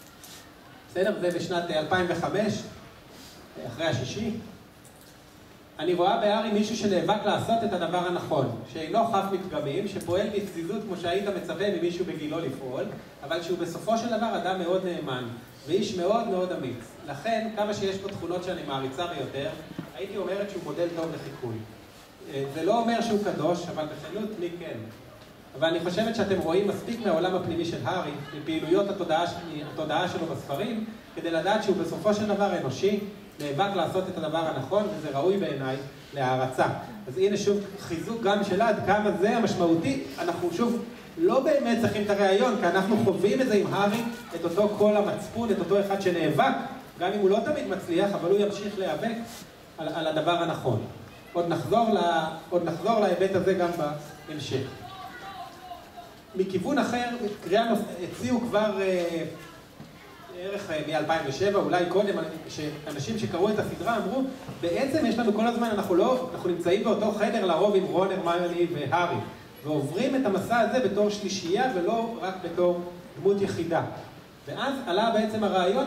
בסדר, זה בשנת 2005, אחרי השישי. אני רואה בהארי מישהו שנאבק לעשות את הדבר הנכון, שאינו חף מפגמים, שפועל בפזיזות כמו שהיית מצפה ממישהו בגילו לפעול, אבל שהוא בסופו של דבר אדם מאוד נאמן, ואיש מאוד מאוד אמיץ. לכן, כמה שיש פה תכונות שאני מעריצה ביותר, הייתי אומרת שהוא מודל טוב לחיקוי. זה לא אומר שהוא קדוש, אבל בכנות מי כן. אבל אני חושבת שאתם רואים מספיק מהעולם הפנימי של הארי, מפעילויות התודעה שלו בספרים, כדי לדעת שהוא בסופו של דבר אנושי, נאבק לעשות את הדבר הנכון, וזה ראוי בעיניי להערצה. אז הנה שוב חיזוק גם של עד כמה זה המשמעותי. אנחנו שוב לא באמת צריכים את הרעיון, כי אנחנו חווים את זה עם הארי, את אותו קול המצפון, את אותו אחד שנאבק, גם אם הוא לא תמיד מצליח, אבל הוא ימשיך להיאבק על הדבר הנכון. עוד נחזור להיבט הזה גם בהמשך. מכיוון אחר, הציעו כבר בערך מ-2007, אולי קודם, שאנשים שקראו את הסדרה אמרו, בעצם יש לנו כל הזמן, אנחנו נמצאים באותו חדר לרוב עם רון, הרמיוני והארי, ועוברים את המסע הזה בתור שלישייה ולא רק בתור דמות יחידה. ואז עלה בעצם הרעיון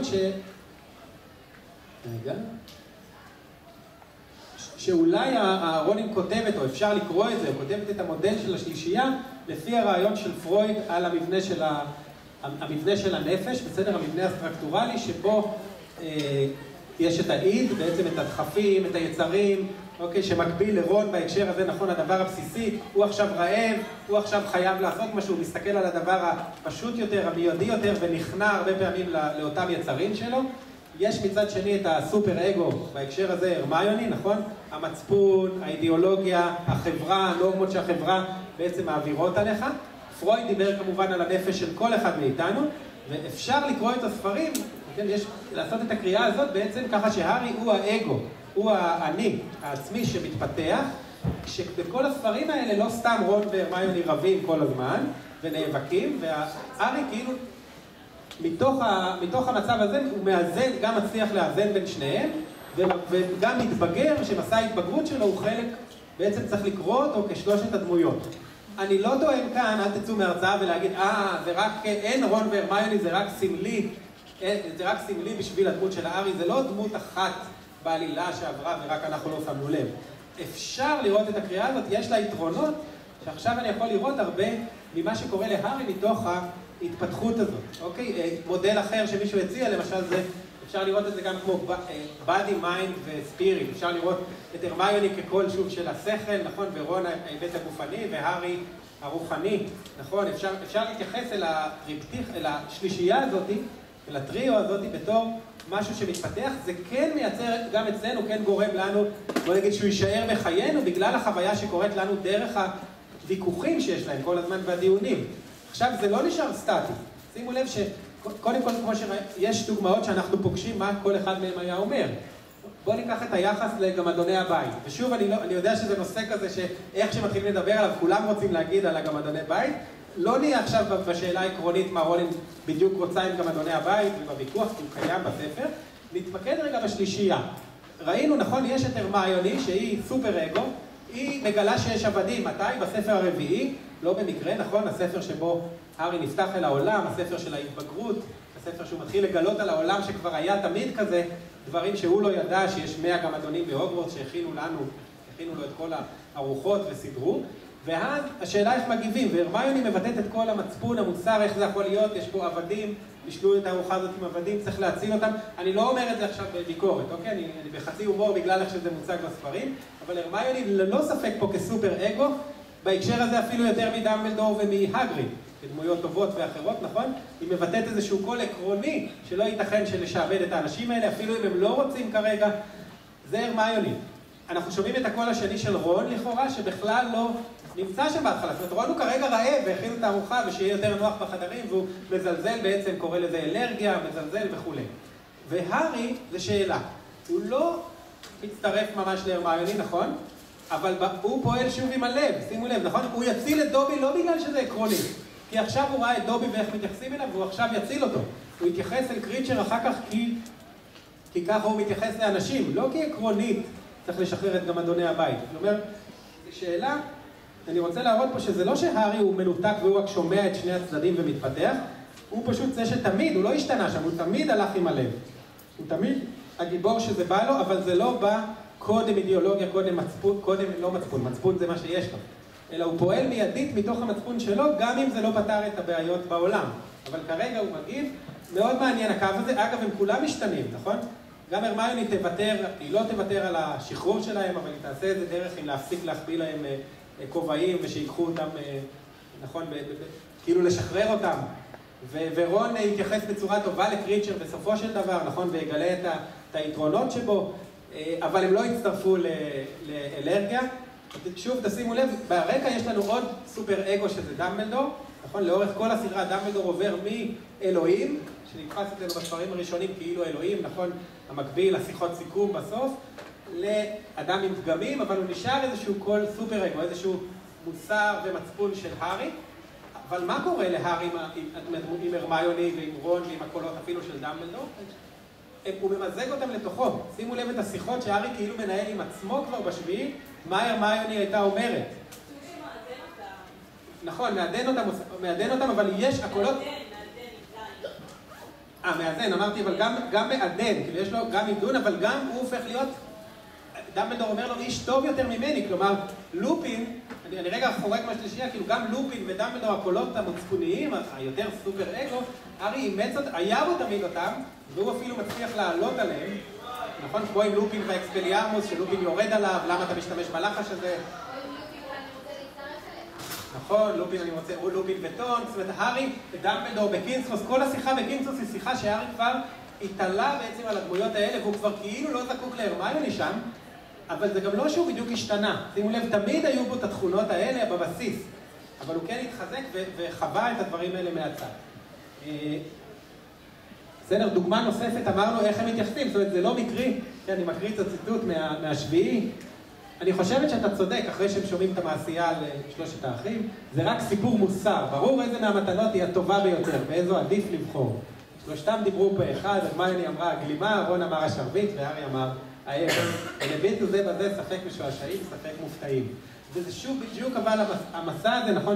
שאולי הרולינג כותבת, או אפשר לקרוא את זה, כותבת את המודל של השלישייה, לפי הרעיון של פרויד על המבנה של הנפש, בסדר, המבנה הסטרקטורלי, שבו יש את האיד, בעצם את הדחפים, את היצרים, אוקיי, שמקביל לרון בהקשר הזה, נכון, הדבר הבסיסי, הוא עכשיו רעב, הוא עכשיו חייב לעשות משהו, הוא מסתכל על הדבר הפשוט יותר, המיידי יותר, ונכנע הרבה פעמים לאותם יצרים שלו. יש מצד שני את הסופר אגו, בהקשר הזה הרמיוני, נכון? המצפון, האידיאולוגיה, החברה, הנורמות שהחברה בעצם מעבירות עליך. פרויד דיבר כמובן על הנפש של כל אחד מאיתנו, ואפשר לקרוא את הספרים, כן, יש לעשות את הקריאה הזאת בעצם ככה שהארי הוא האגו, הוא האני, העצמי שמתפתח, שבכל הספרים האלה לא סתם רון והרמיוני רבים כל הזמן, ונאבקים, והארי כאילו מתוך המצב הזה הוא מאזן, גם מצליח לאזן בין שניהם, וגם מתבגר, שמסע ההתבגרות שלו הוא חלק, בעצם צריך לקרוא אותו כשלושת הדמויות. אני לא טוען כאן, אל תצאו מהרצאה ולהגיד, זה רק, אין רון והרמיוני, זה רק סמלי בשביל הדמות של הארי, זה לא דמות אחת בעלילה שעברה ורק אנחנו לא שמנו לב. אפשר לראות את הקריאה הזאת, יש לה יתרונות, שעכשיו אני יכול לראות הרבה ממה שקורה להארי מתוך ההתפתחות הזאת, אוקיי? מודל אחר שמישהו הציע, למשל זה, אפשר לראות את זה גם כמו body, mind ו-spirit, אפשר לראות את הרמיוני ככל שוב של השכל, נכון? ורון ההיבט הגופני, והארי הרוחני, נכון? אפשר להתייחס אל השלישייה הזאת, אל הטריו הזאת, בתור משהו שמתפתח, זה כן מייצר, גם אצלנו, כן גורם לנו, בוא נגיד שהוא יישאר בחיינו, בגלל החוויה שקורית לנו דרך הוויכוחים שיש להם כל הזמן בדיונים. עכשיו, זה לא נשאר סטטי. שימו לב שקודם כל, כמו שיש דוגמאות שאנחנו פוגשים מה כל אחד מהם היה אומר. בואו ניקח את היחס לגמדוני הבית. ושוב, אני יודע שזה נושא כזה שאיך שמתחילים לדבר עליו, כולם רוצים להגיד על הגמדוני בית. לא נהיה עכשיו בשאלה העקרונית מה רולינג בדיוק רוצה עם גמדוני הבית ובוויכוח, כי הוא קיים בספר. נתמקד רגע בשלישייה. ראינו, נכון, יש את הרמיוני שהיא סופר אגו, היא מגלה שיש עבדים. מתי? בספר הרביעי, לא במקרה, נכון? הספר שבו הארי נפתח אל העולם, הספר של ההתבגרות, הספר שהוא מתחיל לגלות על העולם שכבר היה תמיד כזה, דברים שהוא לא ידע שיש 100 גמדונים בהוגוורטס שהכינו לו את כל הארוחות וסידרו. ואז השאלה איך מגיבים, והרמיוני מבטאת את כל המצפון, המוסר, איך זה יכול להיות, יש פה עבדים, נשלו את הארוחה הזאת עם עבדים, צריך להציל אותם. אני לא אומר את זה עכשיו בביקורת, אוקיי? אני בחצי הומור בגלל איך שזה מוצג בספרים, אבל הרמיוני ללא ספק פה כסופר אגו, בהקשר הזה אפילו יותר מדמבלדור ומהגריד, כדמויות טובות ואחרות, נכון? היא מבטאת איזשהו קול עקרוני שלא ייתכן לשעבד את האנשים האלה, אפילו אם הם לא רוצים כרגע. זה הרמיוני. אנחנו שומעים את הקול השני של רון לכאורה, שבכלל לא נמצא שם בהתחלה. זאת אומרת, רון הוא כרגע רעב והכין את הארוחה ושיהיה יותר נוח בחדרים, והוא מזלזל בעצם, קורא לזה אלרגיה, מזלזל וכו'. והארי זה שאלה. הוא לא מצטרף ממש להרמיוני, נכון? אבל הוא פועל שוב עם הלב, שימו לב, נכון? הוא יציל את דובי לא בגלל שזה עקרוני, כי עכשיו הוא ראה את דובי ואיך מתייחסים אליו, והוא עכשיו יציל אותו. הוא יתייחס אל קריצ'ר אחר כך כי ככה הוא מתייחס לאנשים, לא כי עקרונית צריך לשחרר את גמדוני הבית. זאת אומרת, זו שאלה, אני רוצה להראות פה שזה לא שהארי הוא מנותק והוא רק שומע את שני הצדדים ומתפתח, הוא פשוט זה שתמיד, הוא לא השתנה שם, הוא תמיד הלך עם הלב. הוא תמיד הגיבור שזה בא לו, אבל זה לא בא קודם אידיאולוגיה, מצפון זה מה שיש לו. אלא הוא פועל מיידית מתוך המצפון שלו, גם אם זה לא פתר את הבעיות בעולם. אבל כרגע הוא מגיב, מאוד מעניין הקו הזה. אגב, הם כולם משתנים, נכון? גם הרמיוני היא לא תוותר על השחרור שלהם, אבל היא תעשה את זה דרך אם להפסיק להחביא להם כובעים ושיקחו אותם, נכון, כאילו לשחרר אותם. ורון יתייחס בצורה טובה לקריצ'ר בסופו של דבר, נכון, ויגלה את היתרונות שבו, אבל הם לא יצטרפו לאלרגיה. שוב, תשימו לב, ברקע יש לנו עוד סופר אגו שזה דמבלדור, נכון? לאורך כל הסדרה דמבלדור עובר מאלוהים, שנתפס אצלנו בספרים הראשונים כאילו אלוהים, נכון? המקביל, השיחות סיכום בסוף, לאדם עם פגמים, אבל הוא נשאר איזשהו קול סופר אגו, איזשהו מוסר ומצפון של הארי. אבל מה קורה להארי עם הרמיוני ועם רון ועם הקולות אפילו של דמבלדור? הוא ממזג אותם לתוכו. שימו לב את השיחות שהארי כאילו מנהל עם עצמו כבר בשביעי, מה הרמיוני הייתה אומרת. נכון, מעדן אותם, אבל יש הקולות... מאזן, אמרתי, אבל גם מעדן, כאילו יש לו גם עידון, אבל גם הוא הופך להיות... דמבלדור אומר לו, איש טוב יותר ממני, כלומר, לופין, אני רגע חורג מהשלישייה, כאילו גם לופין ודמבלדור, הקולות המצפוניים, היותר סופר אגו, הארי אימץ אותם, היה בו תמיד אותם, והוא אפילו מצליח לעלות עליהם, נכון? כמו עם לופין והאקספליארמוס, שלופין יורד עליו, למה אתה משתמש בלחש הזה? נכון, לופין וטון, זאת אומרת, הארי, דמבלדור בקינסרוס, כל השיחה בקינסרוס היא שיחה שהארי כבר התעלה בעצם על הדמויות האלה, והוא כבר כאילו לא זקוק להרמיוני שם, אבל זה גם לא שהוא בדיוק השתנה. שימו לב, תמיד היו בו את התכונות האלה בבסיס, אבל הוא כן התחזק וחווה את הדברים האלה מהצד. בסדר, דוגמה נוספת, אמרנו איך הם מתייחסים, זאת אומרת, זה לא מקרי, כן, אני מקריא את הציטוט מהשביעי. אני חושבת שאתה צודק, אחרי שהם שומעים את המעשייה על שלושת האחים, זה רק סיפור מוסר, ברור איזה מהמתנות היא הטובה ביותר, ואיזו עדיף לבחור. שלושתם דיברו פה אחד, הרמיוני אמרה הגלימה, רון אמר השרביט, והארי אמר האבן. הביטו זה בזה ספק משועשעים, ספק מופתעים. וזה שוב בדיוק אבל המסע הזה, נכון,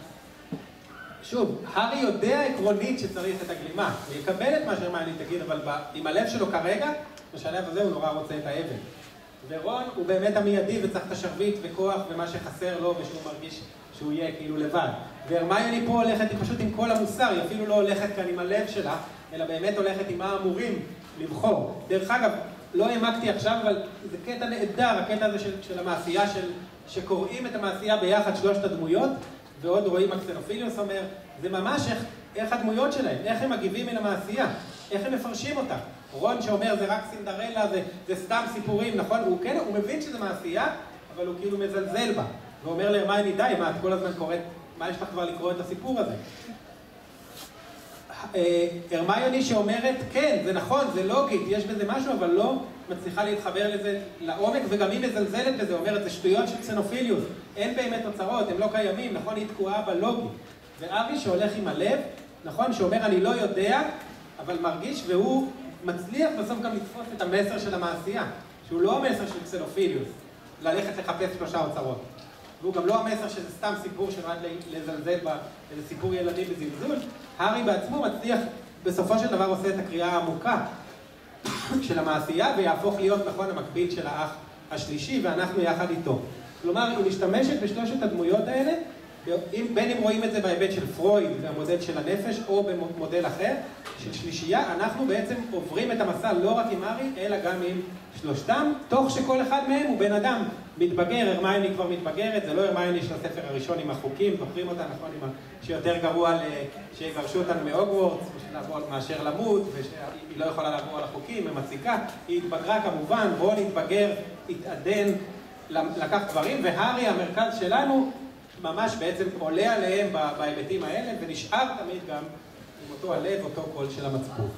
שוב, הארי יודע עקרונית שצריך את הגלימה, הוא יקבל את מה שהרמיוני תגיד, אבל עם הלב שלו כרגע, בשלב הזה הוא נורא רוצה את האבן. ורון הוא באמת המיידי וצריך את השרביט וכוח ומה שחסר לו ושהוא מרגיש שהוא יהיה כאילו לבד. והרמיוני פה הולכת פשוט עם כל המוסר, היא אפילו לא הולכת כאן עם הלב שלה, אלא באמת הולכת עם מה אמורים לבחור. דרך אגב, לא העמקתי עכשיו, אבל זה קטע נהדר, הקטע הזה של המעשייה, שקוראים את המעשייה ביחד שלושת הדמויות, ועוד רואים הקסנופיליוס אומר, זה ממש איך הדמויות שלהם, איך הם מגיבים אל המעשייה, איך הם מפרשים אותה. רון שאומר זה רק סינדרלה, זה סתם סיפורים, נכון? הוא מבין שזה מעשייה, אבל הוא כאילו מזלזל בה. ואומר להרמיוני, די, מה את כל הזמן קוראת, מה יש לך כבר לקרוא את הסיפור הזה? הרמיוני שאומרת, כן, זה נכון, זה לוגית, יש בזה משהו, אבל לא מצליחה להתחבר לזה לעומק, וגם היא מזלזלת בזה, אומרת, זה שטויות של קסנופיליוס, אין באמת תוצרות, הם לא קיימים, נכון, היא תקועה בלוגי. וארי שהולך עם הלב, נכון, שאומר, אני לא יודע, אבל מרגיש, והוא מצליח בסוף גם לתפוס את המסר של המעשייה, שהוא לא המסר של קסנופיליוס, ללכת לחפש 3 אוצרות. והוא גם לא המסר שזה סתם סיפור שרק לזלזל באיזה סיפור ילדים בזלזול. הארי בעצמו מצליח, בסופו של דבר עושה את הקריאה העמוקה של המעשייה, ויהפוך להיות נכון המקביל של האח השלישי, ואנחנו יחד איתו. כלומר, היא משתמשת בשלושת הדמויות האלה, בין אם רואים את זה בהיבט של פרויד, המודל של הנפש, או במודל אחר, של שלישייה, אנחנו בעצם עוברים את המסע לא רק עם הארי, אלא גם עם שלושתם, תוך שכל אחד מהם הוא בן אדם מתבגר. הרמיוני כבר מתבגרת, זה לא הרמיוני של הספר הראשון עם החוקים, זוכרים אותה, נכון, שיותר גרוע שיגרשו אותנו מהוגוורטס, מאשר למות, ושהיא לא יכולה לעבור על החוקים, היא מציקה, היא התבגרה כמובן, רון התבגר, התעדן, לקח דברים, והארי, המרכז שלנו, ממש בעצם עולה עליהם בהיבטים האלה, ונשאר תמיד גם עם אותו הלב, אותו קול של המצפון.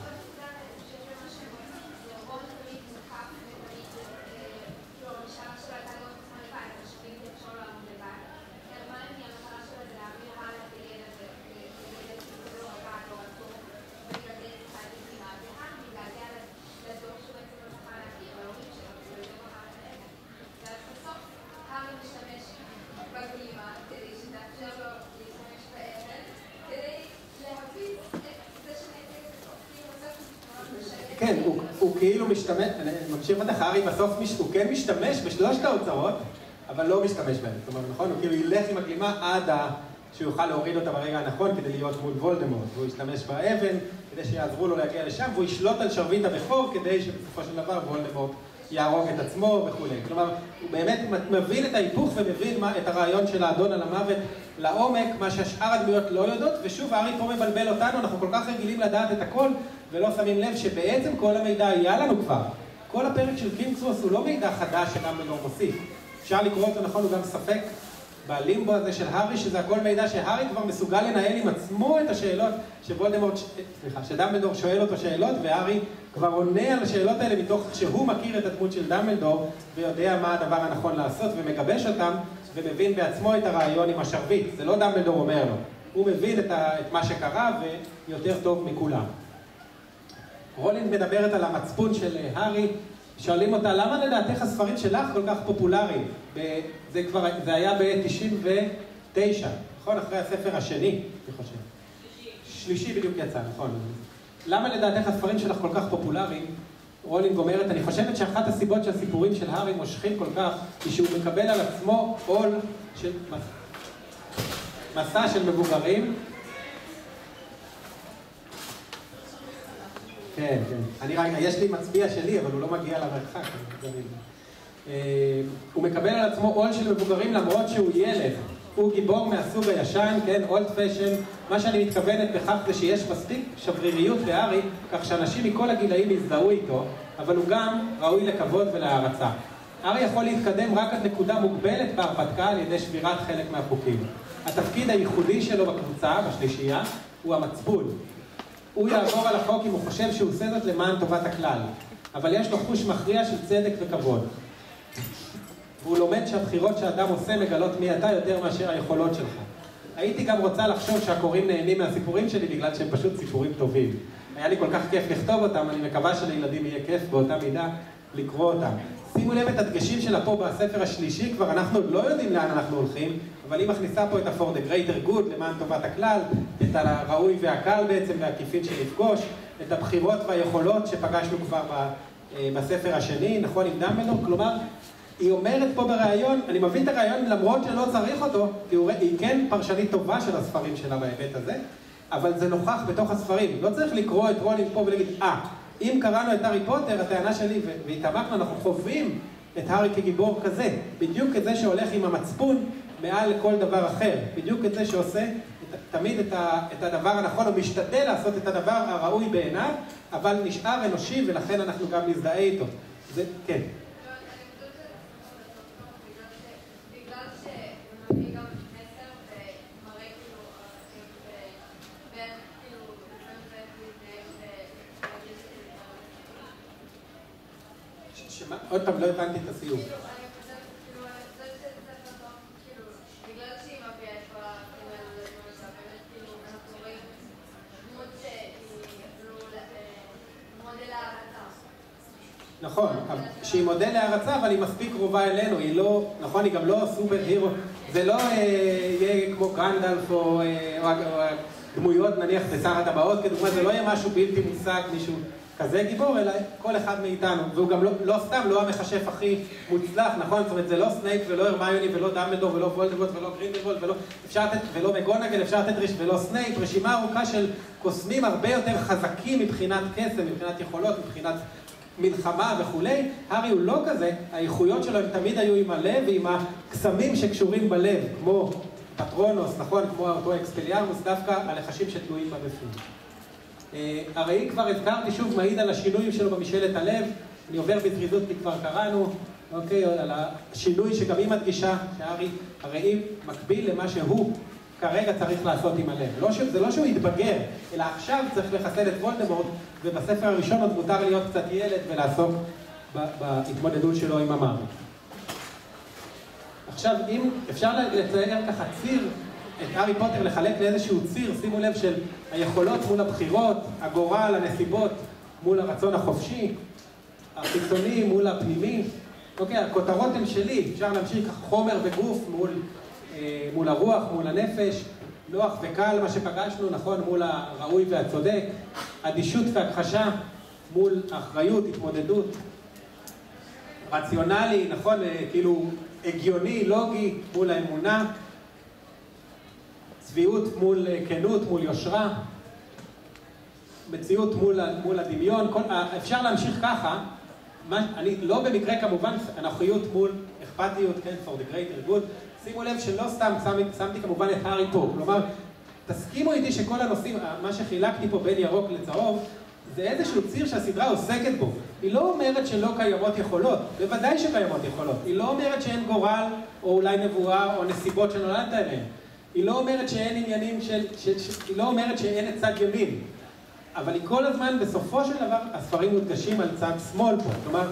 כן, הוא כאילו משתמש, אני ממשיך אותך, הארי בסוף הוא כן משתמש בשלושת האוצרות, אבל לא משתמש בהם. זאת אומרת, נכון, הוא כאילו ילך עם הגלימה עד שהוא יוכל להוריד אותה ברגע הנכון כדי להיות מול וולדמורט, והוא ישתמש באבן כדי שיעזרו לו להגיע לשם, והוא ישלוט על שרביט הבכור כדי שבסופו של דבר וולדמורט יהרוג את עצמו וכו'. כלומר, הוא באמת מבין את ההיפוך ומבין את הרעיון של האדון על המוות לעומק, מה שהשאר הדמויות לא יודעות, ושוב, הארי פה מבלבל אותנו, אנחנו כל כך רגילים לדעת את הכל, ולא שמים לב שבעצם כל המידע היה לנו כבר. כל הפרק של קינגסרוס הוא לא מידע חדש שדמבלדור מוסיף. אפשר לקרוא אותו נכון, הוא גם ספק בלימבו הזה של הארי, שזה הכל מידע שהארי כבר מסוגל לנהל עם עצמו את השאלות שדמבלדור שואל אותו שאלות, והארי כבר עונה על השאלות האלה מתוך שהוא מכיר את הדמות של דמבלדור ויודע מה הדבר הנכון לעשות ומגבש אותם ומבין בעצמו את הרעיון עם השרביט. זה לא דמבלדור אומר לו, הוא מבין את מה שקרה ויותר טוב מכולם. רולינג מדברת על המצפון של הארי, שואלים אותה, למה לדעתך הספרים שלך כל כך פופולריים? זה היה ב-99, נכון? אחרי הספר השני, אני חושב. שלישי בדיוק יצא, נכון. למה לדעתך הספרים שלך כל כך פופולריים? רולינג אומרת, אני חושבת שאחת הסיבות שהסיפורים של הארי מושכים כל כך, היא שהוא מקבל על עצמו עול של מסע של מבוגרים. כן, כן. יש לי מצביע שלי, אבל הוא לא מגיע למרחק. הוא מקבל על עצמו עול של מבוגרים למרות שהוא ילד. הוא גיבור מהסוג הישן, כן, אולד פשן. מה שאני מתכוונת בכך זה שיש מספיק שבריריות בהארי, כך שאנשים מכל הגילאים יזדהו איתו, אבל הוא גם ראוי לכבוד ולהערצה. הארי יכול להתקדם רק עד נקודה מוגבלת בהרפתקה על ידי שבירת חלק מהחוקים. התפקיד הייחודי שלו בקבוצה, בשלישייה, הוא המצפון. הוא יעבור על החוק אם הוא חושב שהוא עושה זאת למען טובת הכלל, אבל יש לו חוש מכריע של צדק וכבוד. והוא לומד שהבחירות שאדם עושה מגלות מי אתה יותר מאשר היכולות שלך. הייתי גם רוצה לחשוב שהקוראים נהנים מהסיפורים שלי בגלל שהם פשוט סיפורים טובים. היה לי כל כך כיף לכתוב אותם, אני מקווה שלילדים יהיה כיף באותה מידה לקרוא אותם. שימו לב את הדגשים שלה פה בספר השלישי, כבר אנחנו לא יודעים לאן אנחנו הולכים, אבל היא מכניסה פה את ה-for the greater good, למען טובת הכלל, את הראוי והקל בעצם, והכיפין שנפגוש, את הבחירות והיכולות שפגשנו כבר בספר השני, נכון, עם דמבלדור. כלומר, היא אומרת פה בראיון, אני מבין את הראיון למרות שלא צריך אותו, כי היא כן פרשנית טובה של הספרים שלה בהיבט הזה, אבל זה נוכח בתוך הספרים. לא צריך לקרוא את רולינג פה ולהגיד, אם קראנו את הארי פוטר, הטענה שלי, והתעמקנו, אנחנו חווים את הארי כגיבור כזה, בדיוק כזה שהולך עם המצפון מעל לכל דבר אחר, בדיוק כזה שעושה תמיד את הדבר הנכון, הוא משתדל לעשות את הדבר הראוי בעיניו, אבל נשאר אנושי ולכן אנחנו גם נזדהה איתו. זה, כן. עוד פעם, לא הבנתי את הסיום. אני חושבת, זה ספר טוב, בגלל שהיא מביאה את כל באמת, אנחנו רואים דמות שהיא מודל הערצה. נכון, שהיא מודל להערצה, אבל היא מספיק קרובה אלינו, היא לא, נכון, היא גם לא סופר הירו, זה לא יהיה כמו גרנדלף או דמויות, נניח, בשר הטבעות, כדוגמה, זה לא יהיה משהו בלתי מושג, מישהו כזה גיבור, אלא כל אחד מאיתנו, והוא גם לא סתם, לא המחשף הכי מוצלח, נכון? זאת אומרת, זה לא סנייפ ולא הרמיוני ולא דמבלדור ולא וולדמורט ולא גרינדלוולד ולא מגונגל, אפשר לתת ולא סנייפ, רשימה ארוכה של קוסמים הרבה יותר חזקים מבחינת קסם, מבחינת יכולות, מבחינת מלחמה וכולי. הארי הוא לא כזה, האיכויות שלו הם תמיד היו עם הלב ועם הקסמים שקשורים בלב, כמו פטרונוס, נכון? כמו אותו אקספליארמוס, דווקא הלחשים שתלויים בבפנים. הרי כבר הזכרתי שוב מעיד על השינויים שלו במשאלת הלב, אני עובר בזריזות כי כבר קראנו, אוקיי, על השינוי שגם היא מדגישה, שהרי מקביל למה שהוא כרגע צריך לעשות עם הלב. זה לא שהוא יתבגר, אלא עכשיו צריך לחסל את וולדמורט, ובספר הראשון עוד מותר להיות קצת ילד ולעסוק בהתמודדות שלו עם המוות. עכשיו, אם אפשר לצייר ככה ציר, את הארי פוטר לחלק לאיזשהו ציר, שימו לב, של היכולות מול הבחירות, הגורל, הנסיבות מול הרצון החופשי, החיצוני מול הפנימי. אוקיי, הכותרות הן שלי, אפשר להמשיך כך חומר וגוף מול הרוח, מול הנפש, נוח וקל, מה שפגשנו, נכון, מול הראוי והצודק, אדישות והכחשה, מול אחריות, התמודדות, רציונלי, נכון, כאילו הגיוני, לוגי, מול האמונה, צביעות מול כנות, מול יושרה, מציאות מול הדמיון, אפשר להמשיך ככה, אני לא במקרה כמובן אנוכיות מול אכפתיות, כן, for the greater good, שימו לב שלא סתם שמתי כמובן את הארי פה, כלומר, תסכימו איתי שכל הנושאים, מה שחילקתי פה בין ירוק לצהוב, זה איזשהו ציר שהסדרה עוסקת בו. היא לא אומרת שלא קיימות יכולות, בוודאי שקיימות יכולות. היא לא אומרת שאין גורל, או אולי נבואה, או נסיבות שנולדת אליהן. היא לא אומרת שאין עניינים היא לא אומרת שאין את צד ימין. אבל היא כל הזמן, בסופו של דבר, הספרים מודגשים על צד שמאל פה. כלומר,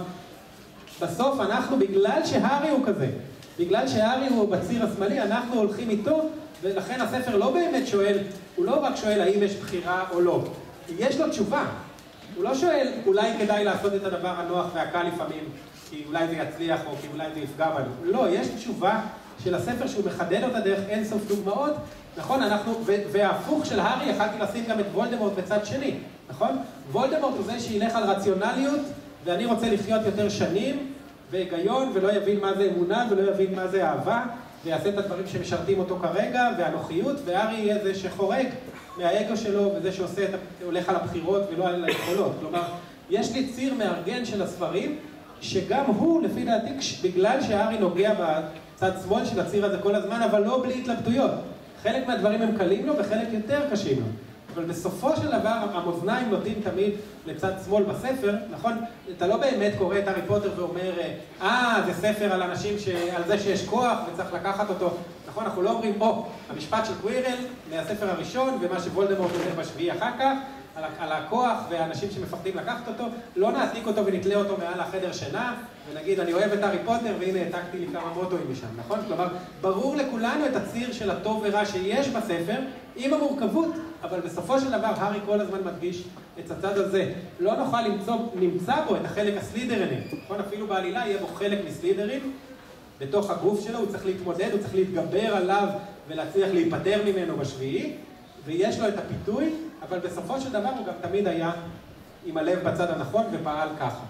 בסוף אנחנו, בגלל שהארי הוא כזה, בגלל שהארי הוא בציר השמאלי, אנחנו הולכים איתו, ולכן הספר לא באמת שואל, הוא לא רק שואל האם יש בחירה או לא. יש לו תשובה. הוא לא שואל, אולי כדאי לעשות את הדבר הנוח והקל לפעמים, כי אולי זה יצליח או כי אולי זה יפגע בנו. לא, יש תשובה של הספר שהוא מחדד אותה דרך אינסוף דוגמאות, נכון? וההפוך של הארי, יכלתי לשים גם את וולדמורט בצד שני, נכון? וולדמורט הוא זה שילך על רציונליות, ואני רוצה לחיות יותר שנים, והיגיון, ולא יבין מה זה אמונה, ולא יבין מה זה אהבה, ויעשה את הדברים שמשרתים אותו כרגע, והנוחיות, והארי יהיה זה שחורג מהאגו שלו, וזה שהולך על הבחירות ולא על היכולות. כלומר, יש לי ציר מארגן של הספרים, שגם הוא, לפי דעתי, בגלל שהארי נוגע בצד שמאל של הציר הזה כל הזמן, אבל לא בלי התלבטויות. חלק מהדברים הם קלים לו, וחלק יותר קשים לו. אבל בסופו של דבר, המאזניים נוטים תמיד לצד שמאל בספר, נכון? אתה לא באמת קורא את הארי פוטר ואומר, זה ספר על אנשים על זה שיש כוח וצריך לקחת אותו. נכון? אנחנו לא אומרים, המשפט של קווירל מהספר הראשון, ומה שוולדמורט אומר בשביעי אחר כך, על הכוח והאנשים שמפחדים לקחת אותו, לא נעתיק אותו ונתלה אותו מעל החדר שינה, ונגיד, אני אוהב את הארי פוטר, והנה העתקתי לי כמה מוטואים משם, נכון? כלומר, ברור לכולנו את הציר של הטוב ורע שיש בספר, עם המורכבות, אבל בסופו של דבר, הארי כל הזמן מדגיש את הצד הזה. לא נוכל נמצא בו את החלק הסלידרני, נכון? אפילו בעלילה יהיה בו חלק מסלידרים, בתוך הגוף שלו, הוא צריך להתמודד, הוא צריך להתגבר עליו ולהצליח להיפטר ממנו בשביעי, ויש לו את הפיתוי, אבל בסופו של דבר הוא גם תמיד היה עם הלב בצד הנכון ופעל ככה.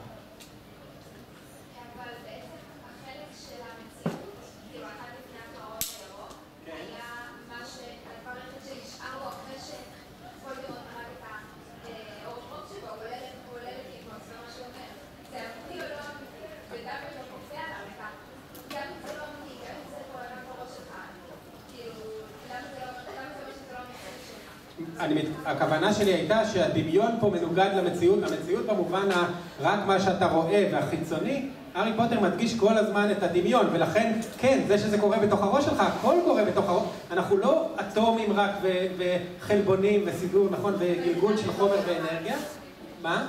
אבל בעצם החלק של המציאות, כאילו אחד לפני הפרעות הירוק, היה מה שהדבר היחיד שנשאר לו אחרי שוולדמורט הרג את האורחות שבו, עולה לכיוון, זה מה שהוא אומר. זה אמיתי או לא אמיתי, ודמבלדור מופיע עליו את גם אם זה לא אמיתי, גם אם זה קורה גם בראש שלך, כאילו, למה זה לא אמיתי שלך? הכוונה שלי הייתה שהדמיון פה מנוגד למציאות, המציאות במובן רק מה שאתה רואה והחיצוני, הארי פוטר מדגיש כל הזמן את הדמיון, ולכן, כן, זה שזה קורה בתוך הראש שלך, הכל קורה בתוך הראש, אנחנו לא אטומים רק וחלבונים וסידור, נכון, וגלגול של חומר ואנרגיה. מה?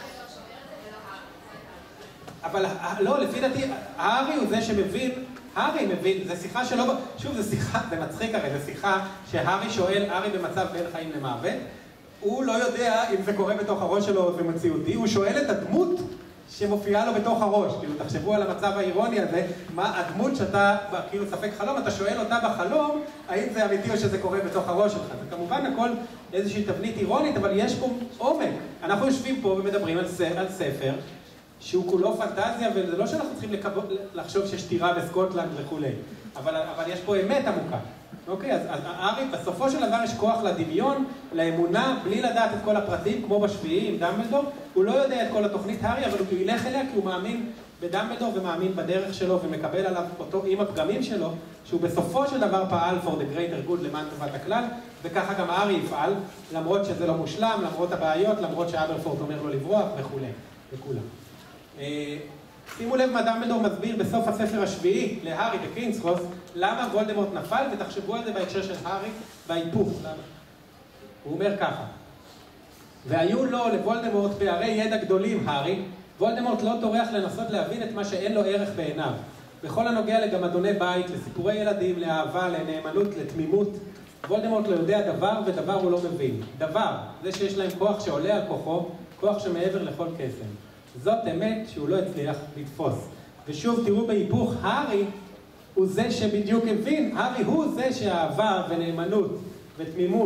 אבל לא, לפי דעתי, הארי הוא זה שמבין, הארי מבין, זה שיחה שלא, שוב, זה שיחה, זה מצחיק הרי, זה שיחה שהארי שואל, הארי במצב בין חיים למוות, הוא לא יודע אם זה קורה בתוך הראש שלו או זה מציאותי, הוא שואל את הדמות שמופיעה לו בתוך הראש, כאילו תחשבו על המצב האירוני הזה, מה הדמות שאתה, כאילו ספק חלום, אתה שואל אותה בחלום, האם זה אמיתי או שזה קורה בתוך הראש שלך, זה כמובן הכל איזושהי תבנית אירונית, אבל יש פה עומק, אנחנו יושבים פה ומדברים על ספר, שהוא כולו פנטזיה, וזה לא שאנחנו צריכים לחשוב שיש טירה בסקוטלנד וכולי, אבל יש פה אמת עמוקה. אוקיי, אז הארי, בסופו של דבר יש כוח לדמיון, לאמונה, בלי לדעת את כל הפרטים, כמו בשביעי עם דמבלדור, הוא לא יודע את כל התוכנית הארי, אבל הוא ילך אליה כי הוא מאמין בדמבלדור ומאמין בדרך שלו ומקבל עליו אותו עם הפגמים שלו, שהוא בסופו של דבר פעל for the greater good למען טובת הכלל, וככה גם הארי יפעל, למרות שזה לא מושלם, למרות הבעיות, למרות שאברפורט אומר לו לברוח וכולי, וכולם. שימו לב מה דמבלדור מסביר בסוף הספר השביעי להארי בקינגס קרוס, למה וולדמורט נפל, ותחשבו על זה בהקשר של הארי בהיפוך. הוא אומר ככה, והיו לו לוולדמורט פערי ידע גדולים, הארי, וולדמורט לא טורח לנסות להבין את מה שאין לו ערך בעיניו. בכל הנוגע לגמדוני בית, לסיפורי ילדים, לאהבה, לנאמנות, לתמימות, וולדמורט לא יודע דבר ודבר הוא לא מבין. דבר, זה שיש להם כוח שעולה על כוחו, כוח שמעבר לכל קסם. זאת אמת שהוא לא הצליח לתפוס. ושוב, תראו בהיפוך, הארי הוא זה שבדיוק הבין, הארי הוא זה שאהבה ונאמנות ותמימות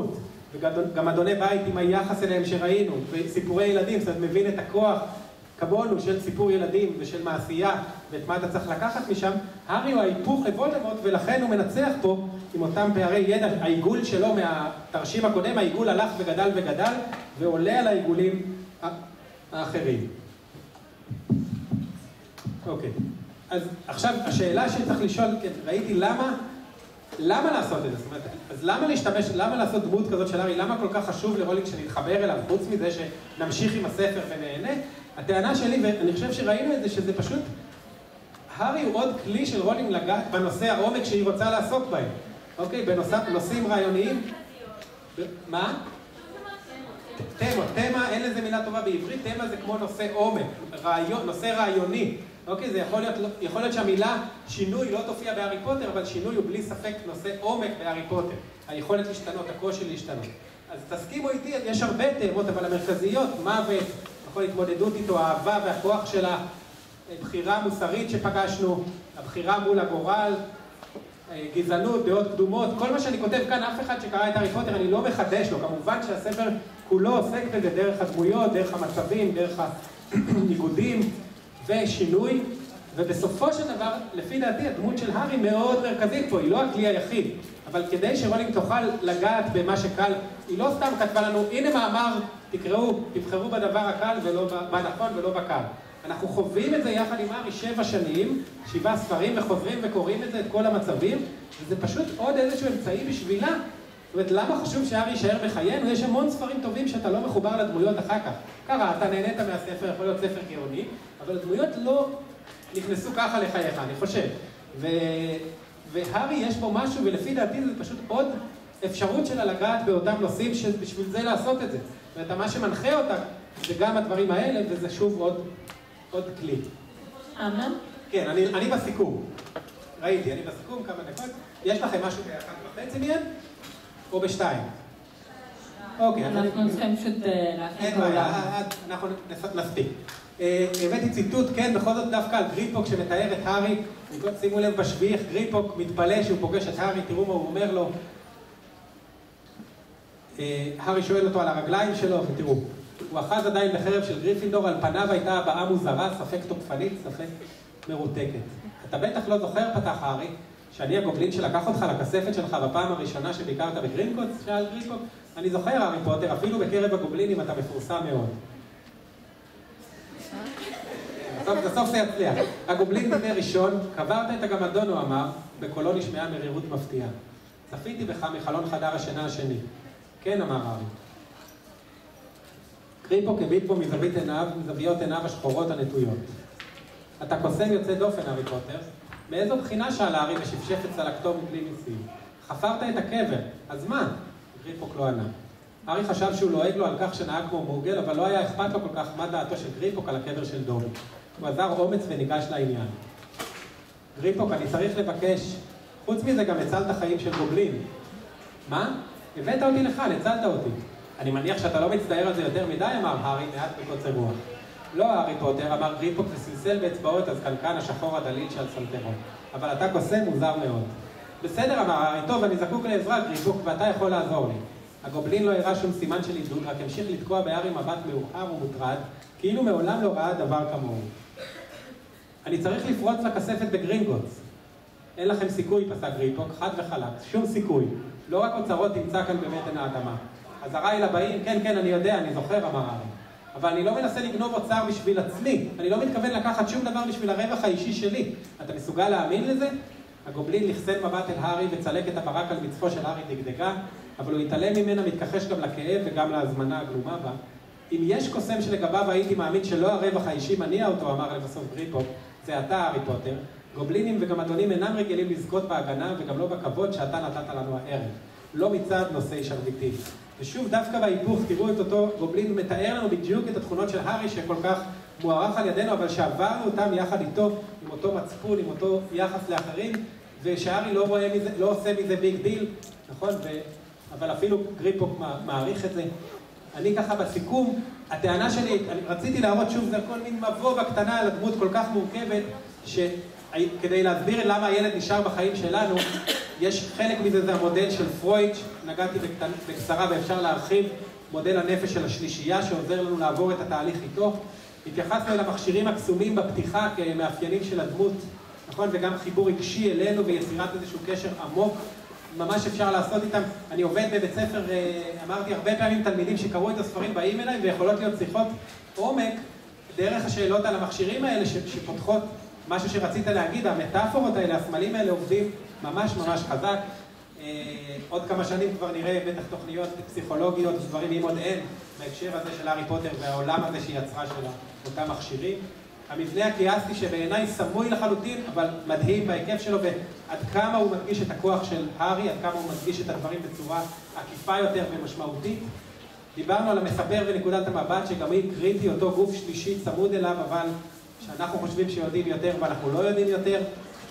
וגם אדוני בית עם היחס אליהם שראינו, וסיפורי ילדים, זאת אומרת, מבין את הכוח כמונו של סיפור ילדים ושל מעשייה, ואת מה אתה צריך לקחת משם. הארי הוא ההיפוך לוולדמורט, ולכן הוא מנצח פה עם אותם פערי ידע. העיגול שלו מהתרשים הקודם, העיגול הלך וגדל וגדל, ועולה על העיגולים האחרים. אוקיי. אז עכשיו, השאלה שצריך לשאול, כן, ראיתי למה לעשות את זה? זאת אומרת, אז למה לעשות דמות כזאת של הארי? למה כל כך חשוב לרולינג שנתחבר אליו, חוץ מזה שנמשיך עם הספר ונהנה? הטענה שלי, ואני חושב שראינו את זה, שזה פשוט, הארי הוא עוד כלי של רולינג לגעת בנושא העומק שהיא רוצה לעסוק בהם. אוקיי? בנושאים רעיוניים. מה? תמה, אין לזה מילה טובה בעברית, תמה זה כמו נושא עומק, נושא רעיוני. אוקיי, זה יכול להיות שהמילה שינוי לא תופיע בהארי פוטר, אבל שינוי הוא בלי ספק נושא עומק בהארי פוטר. היכולת להשתנות, הקושי להשתנות. אז תסכימו איתי, יש הרבה תאמות, אבל המרכזיות, מוות, יכול להתמודדות איתו, האהבה והכוח של הבחירה המוסרית שפגשנו, הבחירה מול הגורל, גזענות, דעות קדומות, כל מה שאני כותב כאן, אף אחד שקרא את הארי פוטר, אני לא מחדש לו. כמובן שהספר כולו עוסק בזה דרך הדמויות, דרך המצבים, דרך הניגודים ושינוי, ובסופו של דבר, לפי דעתי, הדמות של הארי מאוד מרכזית פה, היא לא הכלי היחיד, אבל כדי שרולינג תוכל לגעת במה שקל, היא לא סתם כתבה לנו, הנה מאמר, תקראו, תבחרו בדבר הקל בנכון ולא בקל. אנחנו חווים את זה יחד עם הארי 7 שנים, 7 ספרים, וחוזרים וקוראים את זה, את כל המצבים, וזה פשוט עוד איזשהו אמצעי בשבילה. זאת אומרת, למה חשוב שהארי יישאר בחיינו? יש המון ספרים טובים שאתה לא מחובר לדמויות אחר כך. קרא, אתה נהנית מהספר, יכול להיות ספר גאוני, אבל הדמויות לא נכנסו ככה לחייך, אני חושב. והארי יש בו משהו, ולפי דעתי זה פשוט עוד אפשרות שלה לגעת באותם נושאים שבשביל זה לעשות את זה. זאת אומרת, מה שמנחה אותה זה גם הדברים האלה, וזה שוב עוד כלי. אמן? כן, אני בסיכום. ראיתי, אני בסיכום כמה דקות. יש לכם משהו ב1.5 מיד? או ב2? אוקיי. אנחנו צריכים פשוט להכין אין בעיה, אנחנו נספיק. הבאתי ציטוט, כן, בכל זאת דווקא על גריפוק שמתאר את הארי. שימו לב בשביעי איך גריפוק מתפלא שהוא פוגש את הארי, תראו מה הוא אומר לו. הארי שואל אותו על הרגליים שלו, ותראו. הוא אחז עדיין בחרב של גריפינדור, על פניו הייתה הבעה מוזרה, ספק תוקפנית, ספק מרותקת. אתה בטח לא זוכר, פתח הארי, שאני הגובלין שלקח אותך לכספת שלך בפעם הראשונה שביקרת בגרינקוטס, שאל גריפוק. אני זוכר, הארי פוטר, אפילו בקרב הגובלינים אתה מפורסם מאוד. בסוף זה יצליח. הגובלין בימי ראשון, קברת את הגמדון, הוא אמר, בקולו נשמעה מרירות מפתיעה. צפיתי בך מחלון חדר השינה השני. כן, אמר הארי. גריפוק הביט בו מזוויות עיניו השחורות הנטויות. אתה קוסם יוצא דופן, הארי פוטר. מאיזו בחינה שאל הארי ושפשף את צלקתו מבלי ניסים? חפרת את הקבר, אז מה? גריפוק לא ענה. הארי חשב שהוא לועג לו על כך שנהג כמו מורגל, אבל לא היה אכפת לו כל כך מה דעתו של גריפוק על הקבר של דובי. הוא עזר אומץ וניגש לעניין. גריפוק, אני צריך לבקש, חוץ מזה גם הצלת חיים של גובלין. מה? הבאת אותי לך, הצלת אותי. אני מניח שאתה לא מצטער על זה יותר מדי, אמר הארי, מעט בקוצר רוח. לא, הארי פוטר, אמר גריפוק וסלסל באצבעות, אז קנקן השחור הדליל של סנטרון. אבל אתה קוסם מוזר מאוד. בסדר, אמר הארי, טוב, אני זקוק לעזרה, גריפוק, ואתה יכול לעזור לי. הגובלין לא הראה שום סימן של עידוד, רק המשיך לתקוע בהארי מבט מאוחר ומוטרד, כאילו מעולם לא ראה דבר כמוהו. אני צריך לפרוץ לכספת בגרינגוטס. אין לכם סיכוי, פסק גריפוק, חד וחלק, שום סיכוי. לא רק אוצרות תמצא כאן בבטן האדמה. הזרה אל הבאים, כן, אני יודע, אני זוכר, אמר הארי. אבל אני לא מנסה לגנוב אוצר בשביל עצמי. אני לא מתכוון לקחת שום דבר בשביל הרווח האישי שלי. אתה מסוגל להאמין לזה? הגובלין לחסן מבט אל הארי וצלק את הברק על מצחו של הארי דגדגה, אבל הוא התעלם ממנה, מתכחש גם לכאב וגם להזמנה הגלומה בה. אם יש קוסם שלגביו הייתי מאמין שלא הרווח האישי מניע אותו, אמר לבסוף גריפוק, זה אתה, הארי פוטר. גובלינים וגם אדונים אינם רגילים לזכות בהגנה וגם לא בכבוד שאתה נתת לנו הערב. לא מצד נושאי שרביטים. ושוב, דווקא בהיפוך, תראו את אותו גובלין מתאר לנו בדיוק את התכונות של הארי שכל כך מוערך על ידינו, אבל שעברנו אותם יחד איתו, עם אותו מצפון, עם אותו יחס לאחרים, ושהארי לא עושה מזה ביג דיל, נכון? אבל אפילו גריפוק מעריך את זה. אני ככה בסיכום, הטענה שלי, אני רציתי להראות שוב, זה כל מין מבוא בקטנה על הדמות כל כך מורכבת, שכדי להסביר למה הילד נשאר בחיים שלנו, יש חלק מזה, זה המודל של פרויד, נגעתי בקצרה ואפשר להרחיב, מודל הנפש של השלישייה שעוזר לנו לעבור את התהליך איתו. התייחסנו אל המכשירים הקסומים בפתיחה כמאפיינים של הדמות, נכון? וגם חיבור רגשי אלינו ויצירת איזשהו קשר עמוק, ממש אפשר לעשות איתם. אני עובד בבית ספר, אמרתי הרבה פעמים תלמידים שקראו את הספרים באים אליי ויכולות להיות שיחות עומק דרך השאלות על המכשירים האלה שפותחות משהו שרצית להגיד. המטאפורות האלה, הסמלים האלה עובדים ממש ממש חזק. עוד כמה שנים כבר נראה בטח תוכניות פסיכולוגיות ודברים אם עוד אין בהקשר הזה של הארי פוטר והעולם הזה שהיא יצרה של אותם מכשירים. המבנה הקיאסטי שבעיניי סמוי לחלוטין, אבל מדהים בהיקף שלו, ועד כמה הוא מדגיש את הכוח של הארי, עד כמה הוא מדגיש את הדברים בצורה עקיפה יותר ומשמעותית. דיברנו על המספר ונקודת המבט, שגם היא קריטי, אותו גוף שלישי צמוד אליו, אבל שאנחנו חושבים שיודעים יותר ואנחנו לא יודעים יותר.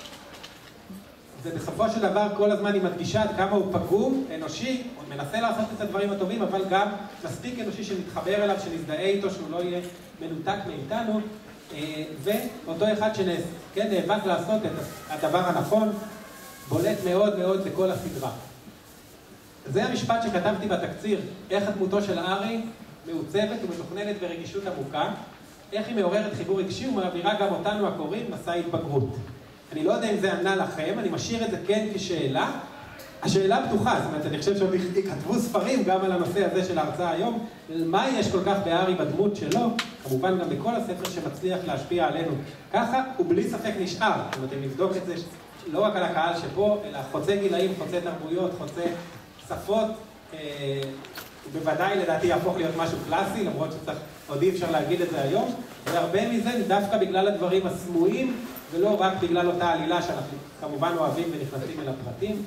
זה בסופו של דבר כל הזמן היא מדגישה עד כמה הוא פגום, אנושי, הוא מנסה לעשות את הדברים הטובים, אבל גם מספיק אנושי שמתחבר אליו, שנזדהה איתו, שהוא לא יהיה מנותק מאיתנו. ואותו אחד שנאבק לעשות את הדבר הנכון, בולט מאוד מאוד בכל הסדרה. זה המשפט שכתבתי בתקציר, איך הדמותו של הארי מעוצבת ומתוכננת ברגישות עמוקה, איך היא מעוררת חיבור רגשי ומעבירה גם אותנו הקוראים מסע התבגרות. אני לא יודע אם זה ענה לכם, אני משאיר את זה כן כשאלה. השאלה פתוחה, זאת אומרת, אני חושב שעוד כתבו ספרים גם על הנושא הזה של ההרצאה היום, מה יש כל כך בהארי בדמות שלו, כמובן גם בכל הספר שמצליח להשפיע עלינו. ככה הוא בלי ספק נשאר, זאת אומרת, אם נבדוק את זה לא רק על הקהל שפה, אלא חוצה גילאים, חוצה תרבויות, חוצה שפות, ובוודאי לדעתי יהפוך להיות משהו קלאסי, למרות שצריך, עוד אי אפשר להגיד את זה היום, והרבה מזה דווקא בגלל הדברים הסמויים, ולא רק בגלל אותה עלילה שאנחנו כמובן אוהבים ונכנסים אל הפרטים.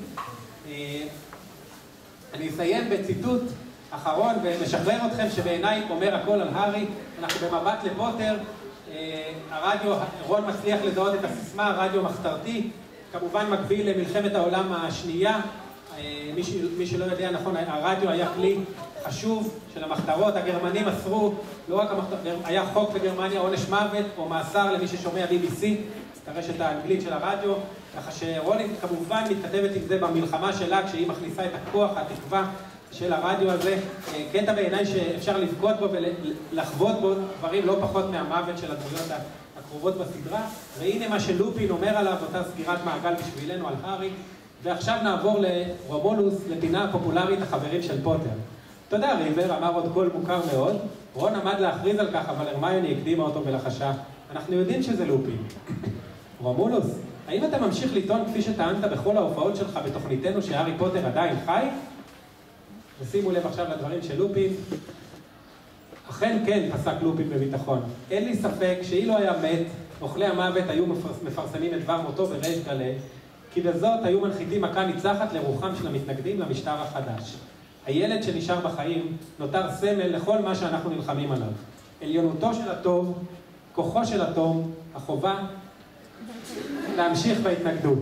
אני אסיים בציטוט אחרון ומשחרר אתכם שבעיניי אומר הכל על הארי. אנחנו במבט לפוטר, הרדיו, רון מצליח לזהות את הסיסמה, הרדיו מחתרתי, כמובן מקביל למלחמת העולם השנייה. מי שלא יודע, נכון, הרדיו היה כלי חשוב של המחתרות, הגרמנים אסרו, לא רק המחתרות, היה חוק בגרמניה, עונש מוות או מאסר למי ששומע BBC, את הרשת האנגלית של הרדיו, ככה שרולינג כמובן מתכתבת עם זה במלחמה שלה, כשהיא מכניסה את הכוח, התקווה של הרדיו הזה, קטע בעיניי שאפשר לבכות בו ולחוות בו דברים לא פחות מהמוות של הדמויות הקרובות בסדרה. והנה מה שלופין אומר עליו, אותה סגירת מעגל בשבילנו על הארי. ועכשיו נעבור לרומולוס, לפינה הפופולרית החברים של פוטר. תודה ריבר, אמר עוד קול מוכר מאוד. רון עמד להכריז על כך, אבל הרמיוני הקדימה אותו בלחשה. אנחנו יודעים שזה לופין. רומולוס, האם אתה ממשיך לטעון כפי שטענת בכל ההופעות שלך בתוכניתנו שהארי פוטר עדיין חי? ושימו לב עכשיו לדברים של לופין. אכן כן, פסק לופין בביטחון. אין לי ספק שאילו לא היה מת, אוכלי המוות היו מפרסמים את דבר מותו בריש גלי, כי בזאת היו מנחיתים מכה ניצחת לרוחם של המתנגדים למשטר החדש. הילד שנשאר בחיים נותר סמל לכל מה שאנחנו נלחמים עליו. עליונותו של הטוב, כוחו של התום, החובה להמשיך בהתנגדות.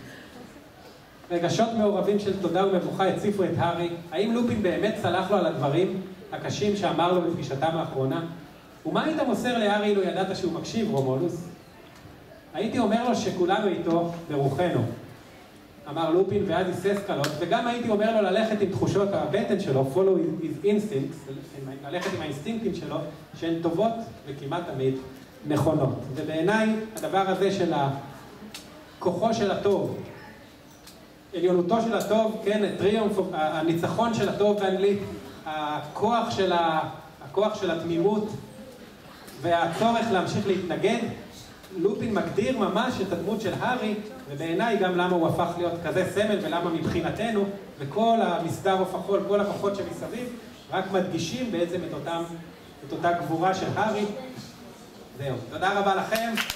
רגשות מעורבים של תודה ומבוכה הציפו את הארי. האם לופין באמת סלח לו על הדברים הקשים שאמר לו בפגישתם האחרונה? ומה היית מוסר להארי אילו ידעת שהוא מקשיב, רומולוס? הייתי אומר לו שכולנו איתו ברוחנו, אמר לופין ואז היסס קלות, וגם הייתי אומר לו ללכת עם תחושות הבטן שלו, follow his instincts, ללכת עם האינסטינקטים שלו, שהן טובות וכמעט תמיד נכונות. ובעיניי הדבר הזה של כוחו של הטוב, עליונותו של הטוב, כן, טריומף, הניצחון של הטוב באנגלית, הכוח של התמימות והצורך להמשיך להתנגד, לופין מגדיר ממש את הדמות של הארי, ובעיניי גם למה הוא הפך להיות כזה סמל ולמה מבחינתנו, וכל המסדר הופכול, כל הכוחות שמסביב, רק מדגישים בעצם את אותה גבורה של הארי. זהו, תודה רבה לכם.